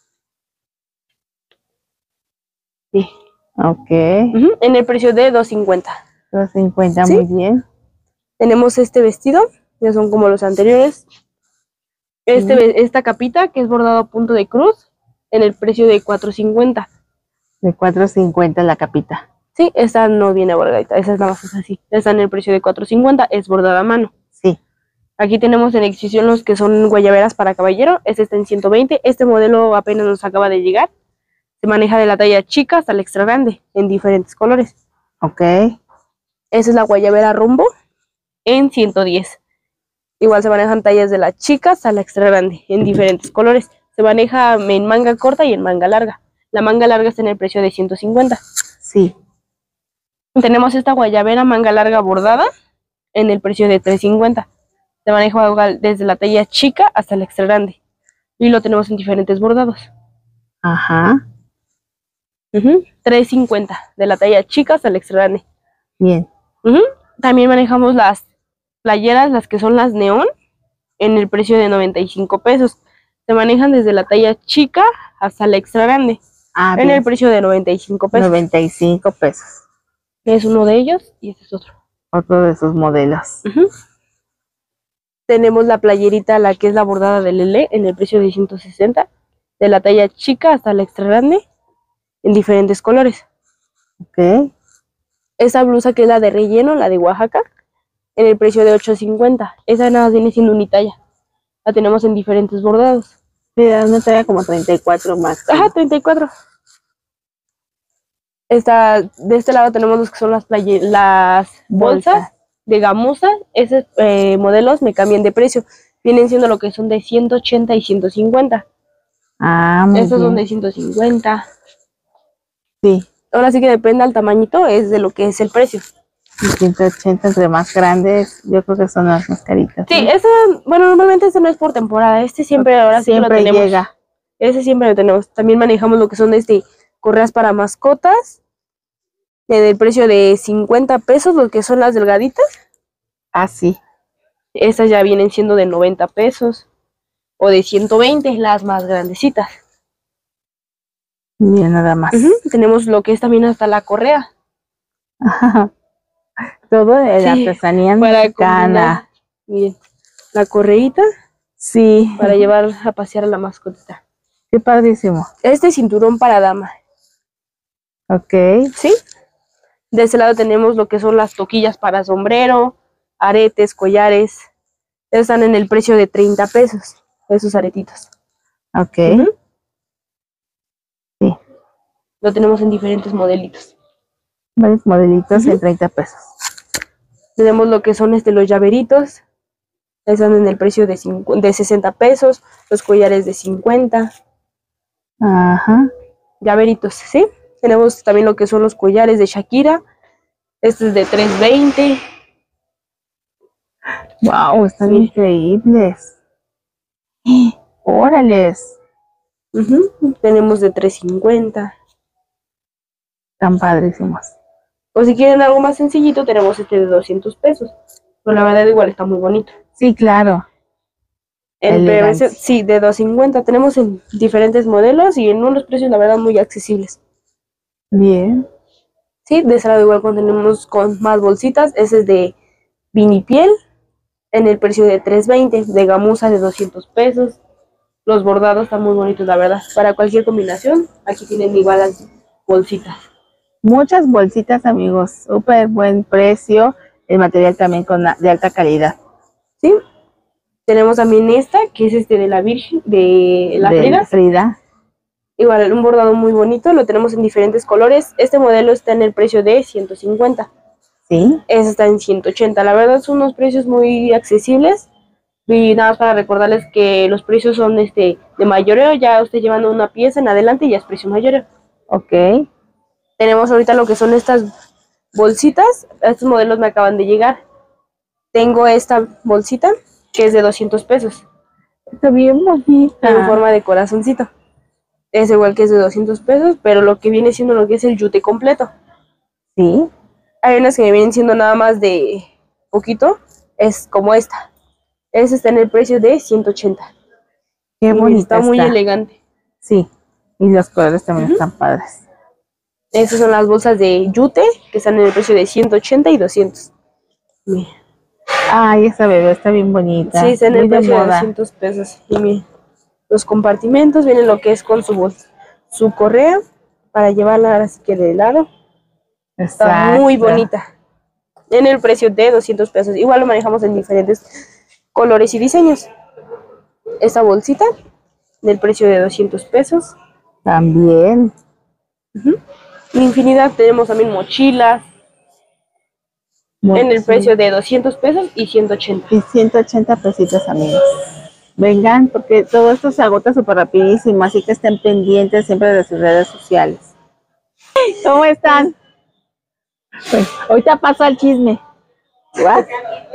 [SPEAKER 3] Sí.
[SPEAKER 1] Ok.
[SPEAKER 3] Uh-huh. En el precio de dos cincuenta.
[SPEAKER 1] dos cincuenta,
[SPEAKER 3] ¿Sí?
[SPEAKER 1] muy bien.
[SPEAKER 3] Tenemos este vestido, que son como los anteriores. Este,
[SPEAKER 1] Sí.
[SPEAKER 3] Esta capita, que es bordado a punto de cruz, en el precio de cuatro cincuenta.
[SPEAKER 1] De cuatro cincuenta la capita.
[SPEAKER 3] Sí, esta no viene bordadita, esa es nada más así. Está en el precio de cuatro cincuenta, es bordada a mano.
[SPEAKER 1] Sí.
[SPEAKER 3] Aquí tenemos en exhibición los que son guayaberas para caballero. Este está en ciento veinte. Este modelo apenas nos acaba de llegar. Se maneja de la talla chica hasta la extra grande, en diferentes colores.
[SPEAKER 1] Ok.
[SPEAKER 3] Esa es la guayabera rumbo, en ciento diez. Igual se manejan tallas de la chica hasta la extra grande, en diferentes colores. Se maneja en manga corta y en manga larga. La manga larga está en el precio de ciento cincuenta.
[SPEAKER 1] Sí.
[SPEAKER 3] Tenemos esta guayabera manga larga bordada en el precio de tres cincuenta. Se maneja desde la talla chica hasta la extra grande. Y lo tenemos en diferentes bordados.
[SPEAKER 1] Ajá.
[SPEAKER 3] Uh-huh. tres cincuenta, de la talla chica hasta la extra grande.
[SPEAKER 1] Bien.
[SPEAKER 3] Uh-huh. También manejamos las playeras, las que son las neón, en el precio de noventa y cinco pesos. Se manejan desde la talla chica hasta la extra grande,
[SPEAKER 1] Ah,
[SPEAKER 3] en
[SPEAKER 1] bien.
[SPEAKER 3] el precio de noventa y cinco pesos.
[SPEAKER 1] noventa y cinco pesos.
[SPEAKER 3] Es uno de ellos y este es otro.
[SPEAKER 1] Otro de sus modelos.
[SPEAKER 3] Uh-huh. Tenemos la playerita, la que es la bordada de Lele, en el precio de ciento sesenta, de la talla chica hasta la extra grande, en diferentes colores.
[SPEAKER 1] Ok.
[SPEAKER 3] Esa blusa que es la de relleno, la de Oaxaca, en el precio de ocho cincuenta. Esa nada más viene siendo unitalla. La tenemos en diferentes bordados.
[SPEAKER 1] Mira, una talla como treinta y cuatro más.
[SPEAKER 3] Ajá, treinta y cuatro. Esta, de este lado tenemos los que son las, playe las bolsas
[SPEAKER 1] Bolsa.
[SPEAKER 3] de gamuza. Esos eh, modelos me cambian de precio. Vienen siendo lo que son de ciento ochenta y ciento cincuenta.
[SPEAKER 1] Ah, muy
[SPEAKER 3] Estos
[SPEAKER 1] bien.
[SPEAKER 3] son de ciento cincuenta.
[SPEAKER 1] Sí.
[SPEAKER 3] Ahora sí que depende al tamañito, es de lo que es el precio.
[SPEAKER 1] Y ciento ochenta entre más grandes, yo creo que son las más caritas.
[SPEAKER 3] Sí,
[SPEAKER 1] ¿no?
[SPEAKER 3] eso, bueno, normalmente este no es por temporada. Este siempre, ahora sí que lo
[SPEAKER 1] Siempre
[SPEAKER 3] tenemos.
[SPEAKER 1] llega.
[SPEAKER 3] Ese siempre lo tenemos. También manejamos lo que son este correas para mascotas. En el precio de cincuenta pesos, lo que son las delgaditas.
[SPEAKER 1] Ah, sí.
[SPEAKER 3] Estas ya vienen siendo de noventa pesos. O de ciento veinte, las más grandecitas.
[SPEAKER 1] Bien, nada más.
[SPEAKER 3] Uh-huh. Tenemos lo que es también hasta la correa.
[SPEAKER 1] Todo de la
[SPEAKER 3] Sí,
[SPEAKER 1] artesanía
[SPEAKER 3] para
[SPEAKER 1] mexicana.
[SPEAKER 3] combinar. Miren, la correíta
[SPEAKER 1] Sí.
[SPEAKER 3] para llevar a pasear a la mascotita.
[SPEAKER 1] Qué padrísimo.
[SPEAKER 3] Este cinturón para dama.
[SPEAKER 1] Ok.
[SPEAKER 3] ¿Sí? De este lado tenemos lo que son las toquillas para sombrero, aretes, collares. Están en el precio de treinta pesos, esos aretitos.
[SPEAKER 1] Ok.
[SPEAKER 3] Uh-huh.
[SPEAKER 1] Sí.
[SPEAKER 3] Lo tenemos en diferentes modelitos.
[SPEAKER 1] Varios modelitos
[SPEAKER 3] Ujú.
[SPEAKER 1] en treinta pesos.
[SPEAKER 3] Tenemos lo que son este, los llaveritos. Están en el precio de, de sesenta pesos, los collares de cincuenta.
[SPEAKER 1] Ajá.
[SPEAKER 3] Llaveritos, ¿sí? Tenemos también lo que son los collares de Shakira. Este es de tres veinte.
[SPEAKER 1] Wow, están
[SPEAKER 3] Mire.
[SPEAKER 1] increíbles. Órales.
[SPEAKER 3] Uh-huh. Tenemos de tres cincuenta.
[SPEAKER 1] Están padrísimos.
[SPEAKER 3] O si quieren algo más sencillito, tenemos este de doscientos pesos. Pero la verdad igual está muy bonito.
[SPEAKER 1] Sí, claro.
[SPEAKER 3] El P V C, sí, de doscientos cincuenta. Tenemos en diferentes modelos y en unos precios, la verdad, muy accesibles.
[SPEAKER 1] Bien.
[SPEAKER 3] Sí, de ese lado igual tenemos con más bolsitas. Ese es de vinipiel en el precio de tres veinte. De gamuza de doscientos pesos. Los bordados están muy bonitos, la verdad. Para cualquier combinación, aquí tienen igual las bolsitas.
[SPEAKER 1] Muchas bolsitas, amigos. Súper buen precio. El material también con de alta calidad.
[SPEAKER 3] Sí. Tenemos también esta, que es este de la Virgen, de la
[SPEAKER 1] de
[SPEAKER 3] Frida.
[SPEAKER 1] Frida.
[SPEAKER 3] Igual, un bordado muy bonito. Lo tenemos en diferentes colores. Este modelo está en el precio de ciento cincuenta.
[SPEAKER 1] Sí.
[SPEAKER 3] Ese está en ciento ochenta. La verdad son unos precios muy accesibles. Y nada más para recordarles que los precios son este de mayoreo. Ya usted llevando una pieza en adelante ya es precio mayoreo.
[SPEAKER 1] Ok.
[SPEAKER 3] Tenemos ahorita lo que son estas bolsitas. Estos modelos me acaban de llegar. Tengo esta bolsita que es de doscientos pesos.
[SPEAKER 1] Está bien bonita.
[SPEAKER 3] En forma de corazoncito. Es igual que es de doscientos pesos, pero lo que viene siendo lo que es el yute completo.
[SPEAKER 1] Sí.
[SPEAKER 3] Hay unas que me vienen siendo nada más de poquito. Es como esta. Esta está en el precio de ciento ochenta.
[SPEAKER 1] Qué bonita
[SPEAKER 3] está. Muy
[SPEAKER 1] está.
[SPEAKER 3] elegante.
[SPEAKER 1] Sí. Y los colores también uh-huh. están padres.
[SPEAKER 3] Estas son las bolsas de yute, que están en el precio de ciento ochenta y doscientos. Mira.
[SPEAKER 1] Ay, esa bebé está bien bonita.
[SPEAKER 3] Sí, está en el
[SPEAKER 1] Muy
[SPEAKER 3] precio
[SPEAKER 1] de,
[SPEAKER 3] de doscientos pesos. Y mira, los compartimentos vienen lo que es con su bolsa, su correa para llevarla así que de lado.
[SPEAKER 1] Exacto.
[SPEAKER 3] Está muy bonita. En el precio de doscientos pesos. Igual lo manejamos en diferentes colores y diseños. Esta bolsita del precio de doscientos pesos.
[SPEAKER 1] También.
[SPEAKER 3] Uh-huh. Infinidad. Tenemos también mochilas. Mochila. En el precio de doscientos pesos y ciento ochenta.
[SPEAKER 1] Y ciento ochenta pesitos, amigos. Vengan, porque todo esto se agota súper rapidísimo, así que estén pendientes siempre de sus redes sociales. ¿Cómo están? Pues, ahorita paso al chisme. ¿What?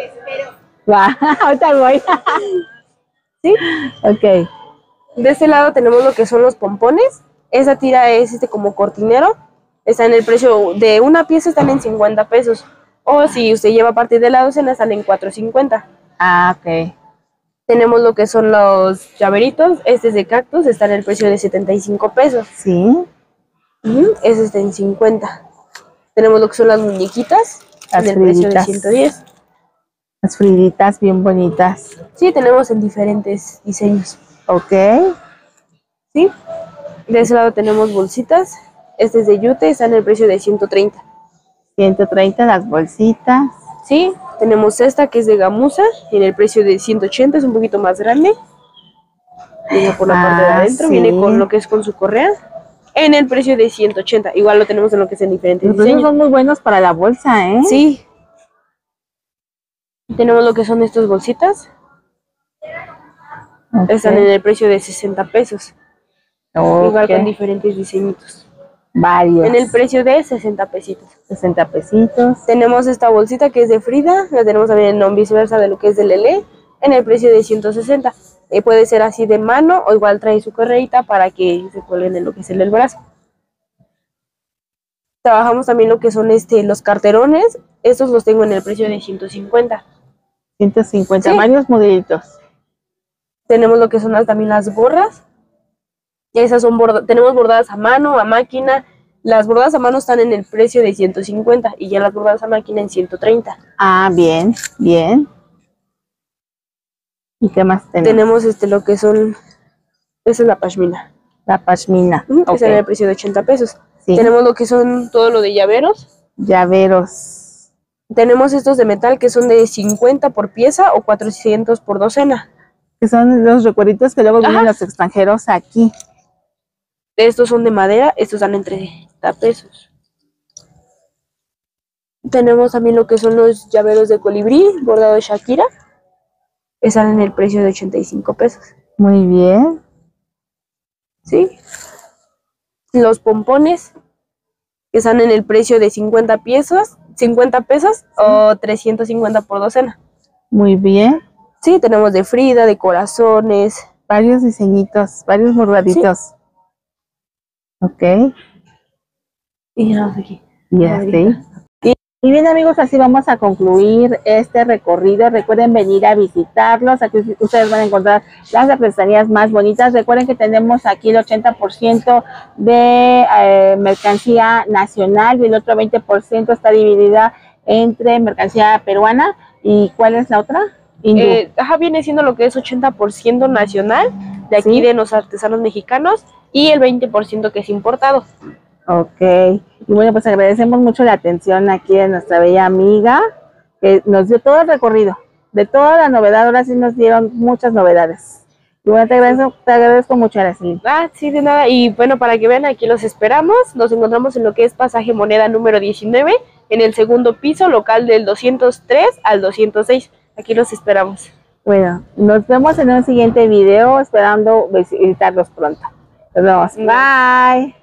[SPEAKER 1] Ahorita voy.
[SPEAKER 3] ¿Sí?
[SPEAKER 1] Ok.
[SPEAKER 3] De este lado tenemos lo que son los pompones. Esa tira es este como cortinero. Está en el precio de una pieza, están en cincuenta pesos. O si usted lleva parte de la docena, salen cuatro cincuenta.
[SPEAKER 1] Ah, ok.
[SPEAKER 3] Tenemos lo que son los llaveritos. Este es de cactus, está en el precio de setenta y cinco pesos.
[SPEAKER 1] Sí.
[SPEAKER 3] Uh-huh. Este está en cincuenta. Tenemos lo que son las muñequitas,
[SPEAKER 1] las
[SPEAKER 3] en el precio de ciento diez.
[SPEAKER 1] Las friditas bien bonitas.
[SPEAKER 3] Sí, tenemos en diferentes diseños.
[SPEAKER 1] Ok.
[SPEAKER 3] Sí. De ese lado tenemos bolsitas. Este es de yute, está en el precio de ciento treinta.
[SPEAKER 1] ciento treinta las bolsitas.
[SPEAKER 3] Sí, tenemos esta que es de gamuza, en el precio de ciento ochenta, es un poquito más grande. Viene por la ah, parte de adentro, sí. Viene con lo que es con su correa, en el precio de ciento ochenta. Igual lo tenemos en lo que es en diferentes
[SPEAKER 1] Los
[SPEAKER 3] diseños.
[SPEAKER 1] son muy buenos para la bolsa, ¿eh?
[SPEAKER 3] Sí. Tenemos lo que son estas bolsitas. Okay. Están en el precio de sesenta pesos. Okay. Igual con diferentes diseñitos.
[SPEAKER 1] Varios.
[SPEAKER 3] En el precio de sesenta pesitos.
[SPEAKER 1] sesenta pesitos.
[SPEAKER 3] Tenemos esta bolsita que es de Frida, la tenemos también en viceversa de lo que es de Lele, en el precio de ciento sesenta. Eh, puede ser así de mano o igual trae su correita para que se cuelguen en lo que es el, el brazo. Trabajamos también lo que son este los carterones, estos los tengo en el precio de ciento cincuenta.
[SPEAKER 1] ciento cincuenta, sí. Varios modelitos.
[SPEAKER 3] Tenemos lo que son las, también las gorras. Esas son borda tenemos bordadas a mano, a máquina. Las bordadas a mano están en el precio de ciento cincuenta y ya las bordadas a máquina en ciento treinta.
[SPEAKER 1] Ah, bien, bien. ¿Y qué más tenemos?
[SPEAKER 3] Tenemos este lo que son, esa es la pashmina.
[SPEAKER 1] La pashmina.
[SPEAKER 3] Uh-huh, okay. Que está en el precio de ochenta pesos. Sí. Tenemos lo que son todo lo de llaveros.
[SPEAKER 1] Llaveros.
[SPEAKER 3] Tenemos estos de metal que son de cincuenta por pieza o cuatrocientos por docena.
[SPEAKER 1] Que son los recuerditos que luego vienen los extranjeros aquí.
[SPEAKER 3] Estos son de madera, estos dan entre treinta pesos. Tenemos también lo que son los llaveros de colibrí, bordado de Shakira. Están en el precio de ochenta y cinco pesos.
[SPEAKER 1] Muy bien.
[SPEAKER 3] ¿Sí? Los pompones, que están en el precio de cincuenta pesos, cincuenta pesos, sí, o trescientos cincuenta por docena.
[SPEAKER 1] Muy bien.
[SPEAKER 3] Sí, tenemos de Frida, de corazones.
[SPEAKER 1] Varios diseñitos, varios bordaditos. Sí. Ok.
[SPEAKER 3] Y ya aquí.
[SPEAKER 1] Y así. Y bien, amigos, así vamos a concluir este recorrido. Recuerden venir a visitarlos. Aquí ustedes van a encontrar las artesanías más bonitas. Recuerden que tenemos aquí el ochenta por ciento de eh, mercancía nacional y el otro veinte por ciento está dividida entre mercancía peruana. ¿Y cuál es la otra?
[SPEAKER 3] Eh, ajá, viene siendo lo que es ochenta por ciento nacional, de aquí, ¿sí?, de los artesanos mexicanos, y el veinte por ciento que es importado.
[SPEAKER 1] Ok, y bueno, pues agradecemos mucho la atención aquí de nuestra bella amiga, que nos dio todo el recorrido, de toda la novedad. Ahora sí nos dieron muchas novedades. Y bueno, te agradezco, te agradezco mucho, Araceli.
[SPEAKER 3] Ah, sí, de nada. Y bueno, para que vean, aquí los esperamos. Nos encontramos en lo que es Pasaje Moneda número diecinueve, en el segundo piso, local del doscientos tres al doscientos seis. Aquí los esperamos.
[SPEAKER 1] Bueno, nos vemos en un siguiente video, esperando visitarlos pronto. Nos vemos. Bye.